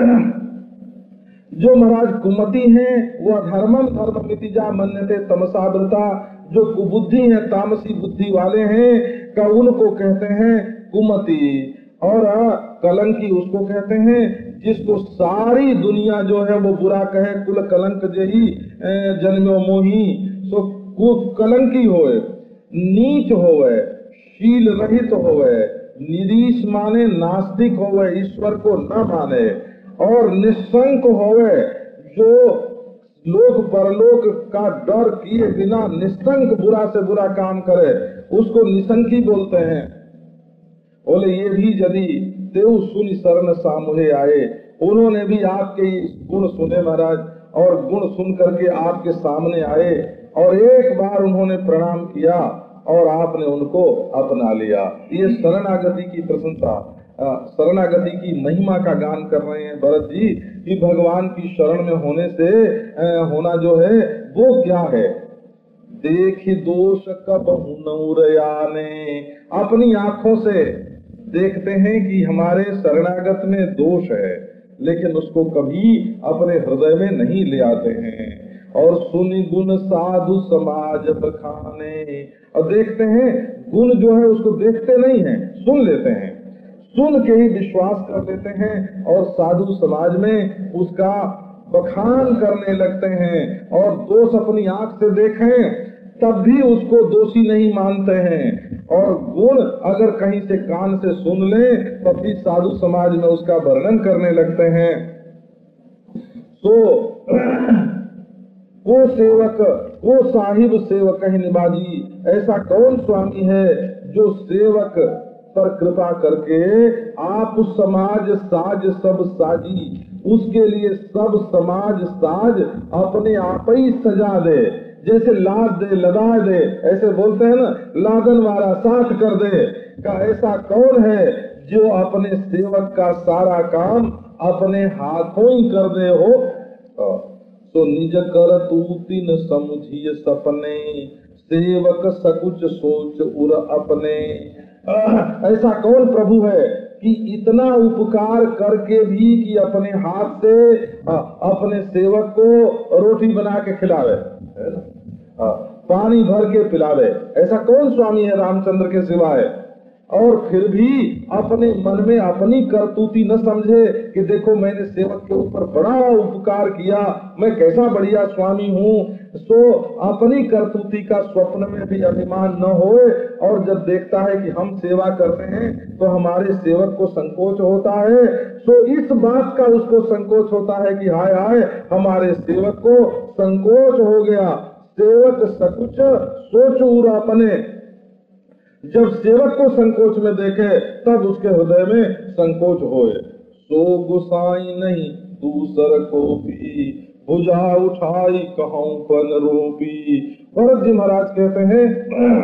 जो महाराज कुमति हैं वो धर्मम धर्ममितिजा मन्यते तमसावृता, जो कुबुद्धि है, तामसी बुद्धि वाले हैं का उनको कहते हैं कुमति। और कलंकी उसको कहते हैं जिसको सारी दुनिया जो है वो बुरा कहे। कुल कलंक जही जन्मो मोही। सो कलंकी होए, नीच होवे, शील रहित होवे, निरीश माने नास्तिक होवे, ईश्वर को न माने, और निशंक होवे, जो लोक परलोक का डर किए बिना निशंक बुरा से बुरा काम करे, उसको निशंकी बोलते हैं। बोले ये भी यदि देव सुनि शरण सामुहे आए, उन्होंने भी आपके गुण सुने महाराज, और गुण सुन करके आपके सामने आए और एक बार उन्होंने प्रणाम किया और आपने उनको अपना लिया। ये शरणागति की प्रशंसा, शरणागति की महिमा का गान कर रहे हैं भरत जी कि भगवान की शरण में होने से होना जो है वो क्या है। देख दोष कबहु नौरयाने, अपनी आंखों से देखते हैं कि हमारे शरणागत में दोष है, लेकिन उसको कभी अपने हृदय में नहीं ले आते हैं। और सुनि गुण साधु समाज बखाने, और देखते हैं गुण जो है उसको देखते नहीं हैं, सुन लेते हैं, सुन के ही विश्वास कर लेते हैं और साधु समाज में उसका बखान करने लगते हैं। और दोष अपनी आंख से देखें तब भी उसको दोषी नहीं मानते हैं, और गुण अगर कहीं से कान से सुन ले तब भी साधु समाज में उसका वर्णन करने लगते हैं। तो वो सेवक, वो साहिब सेवक कहीं निबाजी, ऐसा कौन स्वामी है जो सेवक पर कृपा करके आप समाज साज सब साजी, उसके लिए सब समाज साज अपने आप ही सजा दे। जैसे लाद दे, लदा दे, ऐसे बोलते हैं ना, लादन वाला साथ कर दे का ऐसा कौन है जो अपने सेवक का सारा काम अपने हाथों ही कर दे हो। तो निज कर तू तीन समुझिए सपने, सेवक सकुच सोच उर अपने। ऐसा कौन प्रभु है कि इतना उपकार करके भी कि अपने हाथ से अपने सेवक को रोटी बना के खिलावे, पानी भर के पिलावे। ऐसा कौन स्वामी है रामचंद्र के सिवाय। और फिर भी अपने मन में अपनी करतूती न समझे कि देखो मैंने सेवक के ऊपर बड़ा उपकार किया, मैं कैसा बढ़िया स्वामी हूँ। तो अपनी करतूती का स्वप्न में भी अभिमान न होए, और जब देखता है कि हम सेवा करते हैं तो हमारे सेवक को संकोच होता है, तो इस बात का उसको संकोच होता है कि हाय हाय हमारे सेवक को संकोच हो गया। सेवक सकुच सोच उर अपने, जब सेवक को संकोच में देखे तब उसके हृदय में संकोच होए। सो गुसाई नहीं दूसर को भी, भुजा उठाई कहूं पन रोपी। भरत जी महाराज कहते हैं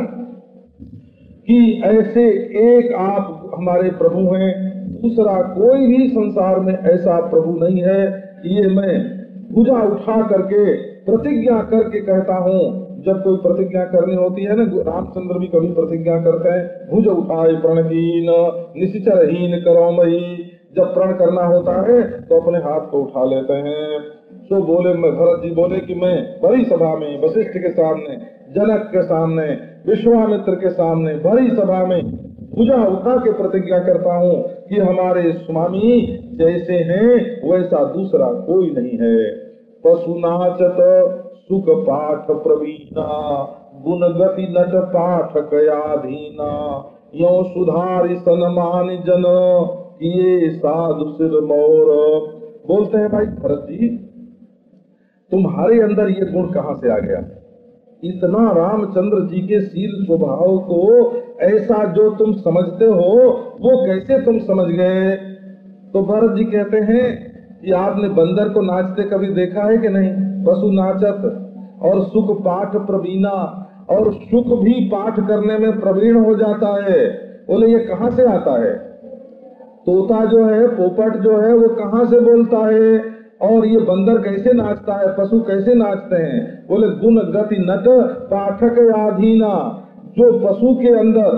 कि ऐसे एक आप हमारे प्रभु हैं, दूसरा कोई भी संसार में ऐसा प्रभु नहीं है। ये मैं भुजा उठा करके प्रतिज्ञा करके कहता हूँ। जब कोई प्रतिज्ञा करनी होती है ना, रामचंद्र भी कभी प्रतिज्ञा करते हैं, भुज उठाए प्रणहीन निशिचरहीन करो मई। जब प्रण करना होता है तो अपने हाथ को उठा लेते हैं। तो बोले, मैं भरत जी बोले कि मैं बड़ी सभा में वशिष्ठ के सामने, जनक के सामने, विश्वामित्र के सामने, बड़ी सभा में भुजा उठा के प्रतिज्ञा करता हूँ कि हमारे स्वामी जैसे हैं वैसा दूसरा कोई नहीं है। पशु नाचत सुख पाठ प्रवीणा, गुण गति नट पाठक आधीना। यो सुधारि सनमान जन किए साधु सिर मोर। बोलते हैं भाई भरत जी, तुम्हारे अंदर ये गुण कहाँ से आ गया? इतना रामचंद्र जी के शील स्वभाव को ऐसा जो तुम समझते हो वो कैसे तुम समझ गए? तो भरत जी कहते हैं कि आपने बंदर को नाचते कभी देखा है कि नहीं? पशु नाचत और सुख पाठ प्रवीणा, और सुख भी पाठ करने में प्रवीण हो जाता है। बोले ये कहाँ से आता है? तोता जो है, पोपट जो है, वो कहाँ से बोलता है? और ये बंदर कैसे नाचता है, पशु कैसे नाचते हैं? बोले गुण गति नट पाठक आधीना। जो पशु के अंदर,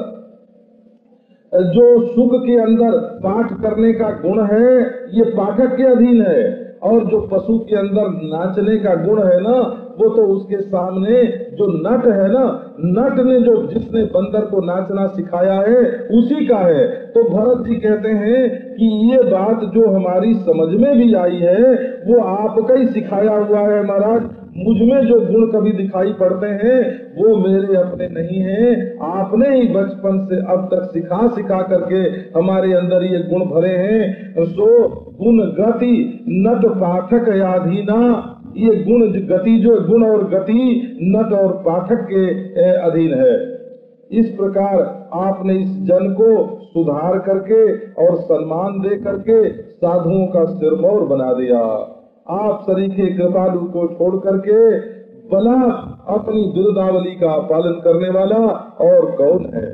जो सुख के अंदर पाठ करने का गुण है ये पाठक के अधीन है, और जो पशु के अंदर नाचने का गुण है ना, वो तो उसके सामने जो नट है ना, नट ने जो जिसने बंदर को नाचना सिखाया है उसी का है। तो भरत जी कहते हैं कि ये बात जो हमारी समझ में भी आई है वो आपका ही सिखाया हुआ है महाराज। मुझ में जो गुण कभी दिखाई पड़ते हैं वो मेरे अपने नहीं हैं, आपने ही बचपन से अब तक सिखा सिखा करके हमारे अंदर ये गुण भरे हैं। सो गुण गति नट पाठक आधीना। ये गुण गति, जो गुण और गति नट और पाठक के अधीन है। इस प्रकार आपने इस जन को सुधार करके और सम्मान दे करके साधुओं का सिरमौर बना दिया। आप सरीखे कृपालु को छोड़ करके भला अपनी बिरुदावली का पालन करने वाला और कौन है।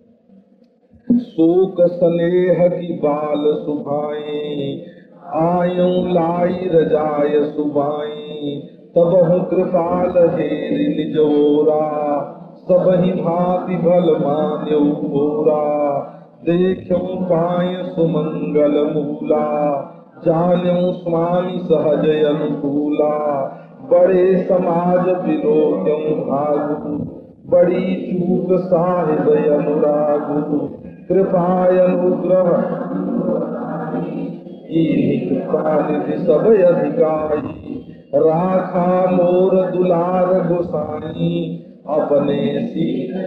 शोक स्नेह की बाल सुभाए, आयूं लाई रजाय सुबाई, तब हूँ कृपाल हेरि निजोरा, सबहि भांति भल मान्यो मोरा, देखूं पाय सुमंगल मूला, जान्यूं स्वामी सहज अनुकूला, बड़े समाज विलोक्यों भागु, बड़ी चूक साहिब अनुरागु, कृपाय अनुग्रह कृपा निधि सब अधिकारी, राखा मोर दुलार गोसाई, अपने सी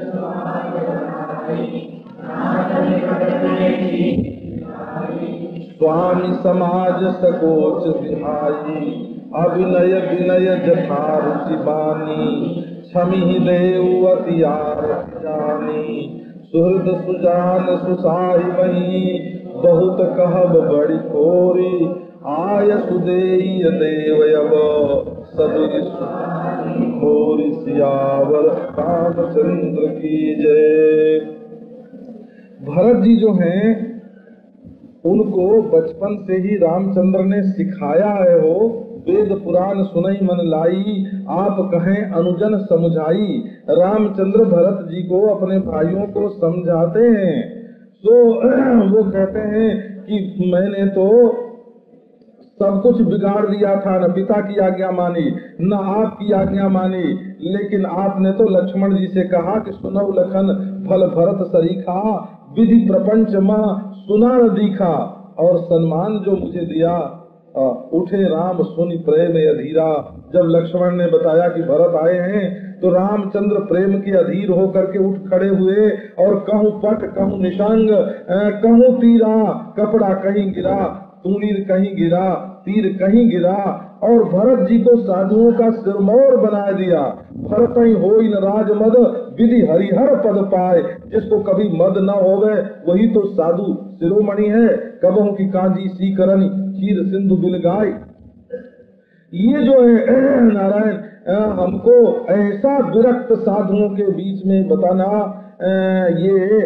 स्वामी समाज सकोच विहाई, अभिनय विनय जथा रुचि बानी, क्षमी देव अति आरती जानी, सुहृद सुजान सुसाहिबहि, बहुत कहब बड़ी कोरी, आय सुदेय देव अब सदुरि मोरि, सियावर रामचंद्र की जय। भरत जी जो हैं उनको बचपन से ही रामचंद्र ने सिखाया है हो, वेद पुराण सुनई मन लाई, आप कहें अनुजन समझाई। रामचंद्र भरत जी को अपने भाइयों को समझाते हैं। तो वो कहते हैं कि मैंने तो सब कुछ बिगाड़ दिया था, न पिता की आज्ञा मानी न आपकी आज्ञा मानी, लेकिन आपने तो लक्ष्मण जी से कहा कि सुनौ लखन फल भरत सरीखा, विधि प्रपंच मां सुना न दीखा, और सम्मान जो मुझे दिया, उठे राम सुनि प्रेम अधीरा। जब लक्ष्मण ने बताया कि भरत आए हैं तो रामचंद्र प्रेम के अधीर होकर के उठ खड़े हुए, और कहूँ पट कहूँ निशांग, कहूँ तीरा, कपड़ा कहीं गिरा, तूणीर कहीं गिरा, तीर कहीं गिरा, और भरत जी को साधुओं का सिरमौर बना दिया। भरत ही होई न राजमद, विधि हरिहर पद पाए। जिसको कभी मद न होवे वही तो साधु शिरोमणि है। कबहू की कांजी सीकरन, क्षीर सिंधु बिलगाई। ये जो है नारायण, हमको ऐसा विरक्त साधुओं के बीच में बताना, ये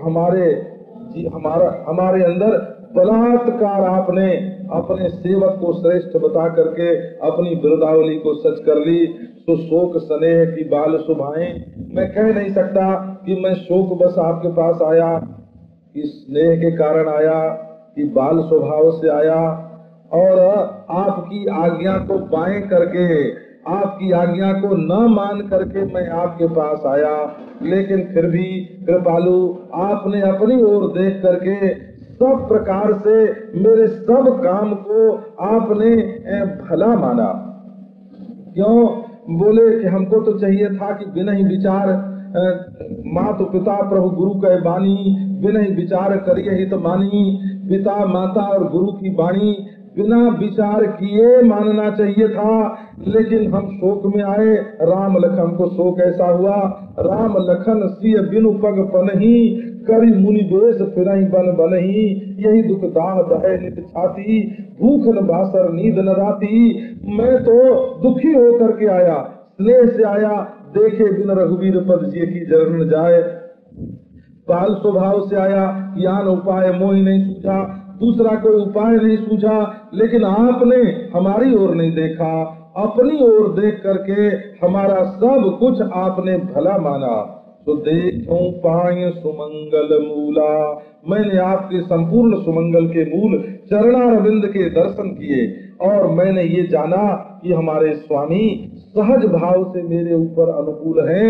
हमारे अंदर बलात्कार आपने अपने सेवक को श्रेष्ठ बता करके अपनी बिरुदावली को सच कर ली। तो शोक स्नेह की बाल सुभाएं, मैं कह नहीं सकता कि मैं शोक बस आपके पास आया, कि स्नेह के कारण आया, कि बाल स्वभाव से आया, और आपकी आज्ञा को बाएं करके, आपकी आज्ञा को न मान करके मैं आपके पास आया। लेकिन फिर भी कृपालु, आपने अपनी ओर देख करके सब प्रकार से मेरे सब काम को आपने भला माना। क्यों? बोले कि हमको तो चाहिए था कि बिना ही विचार, मातु पिता प्रभु गुरु कह बानी, बिना ही विचार करिए हित मानी। पिता माता और गुरु की वाणी बिना विचार किए मानना चाहिए था, लेकिन हम शोक में आए। राम लखन को शोक ऐसा हुआ, राम लखन सिय बिनु पग पनहि, करी मुनि वेश फिरहि बन बनहि। यही दुख दाह दहे नित छाती, भूख न बासर नींद न राती। मैं तो दुखी होकर के आया, स्नेह से आया, देखे बिन रघुवीर पद जिय की जरन न जाए। बाल स्वभाव से आया, ज्ञान उपाय मोहि नहीं सूझा, दूसरा कोई उपाय नहीं सूझा। लेकिन आपने हमारी ओर नहीं देखा, अपनी ओर देख करके हमारा सब कुछ आपने भला माना। तो देखूं पाय सुमंगल मूला, मैंने आपके संपूर्ण सुमंगल के मूल चरणारविंद के दर्शन किए, और मैंने ये जाना कि हमारे स्वामी सहज भाव से मेरे ऊपर अनुकूल हैं।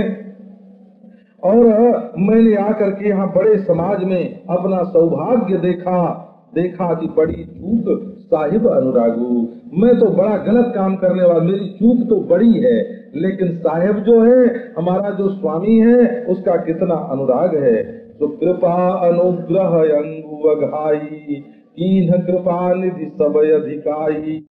और मैंने आकर के यहाँ बड़े समाज में अपना सौभाग्य देखा कि बड़ी चूक साहिब अनुरागू। मैं तो बड़ा गलत काम करने वाला, मेरी चूक तो बड़ी है, लेकिन साहिब जो है, हमारा जो स्वामी है, उसका कितना अनुराग है। तो कृपा अनुग्रह अंगु अघाई, कीन्ह कृपा निधि सब अधिकाई।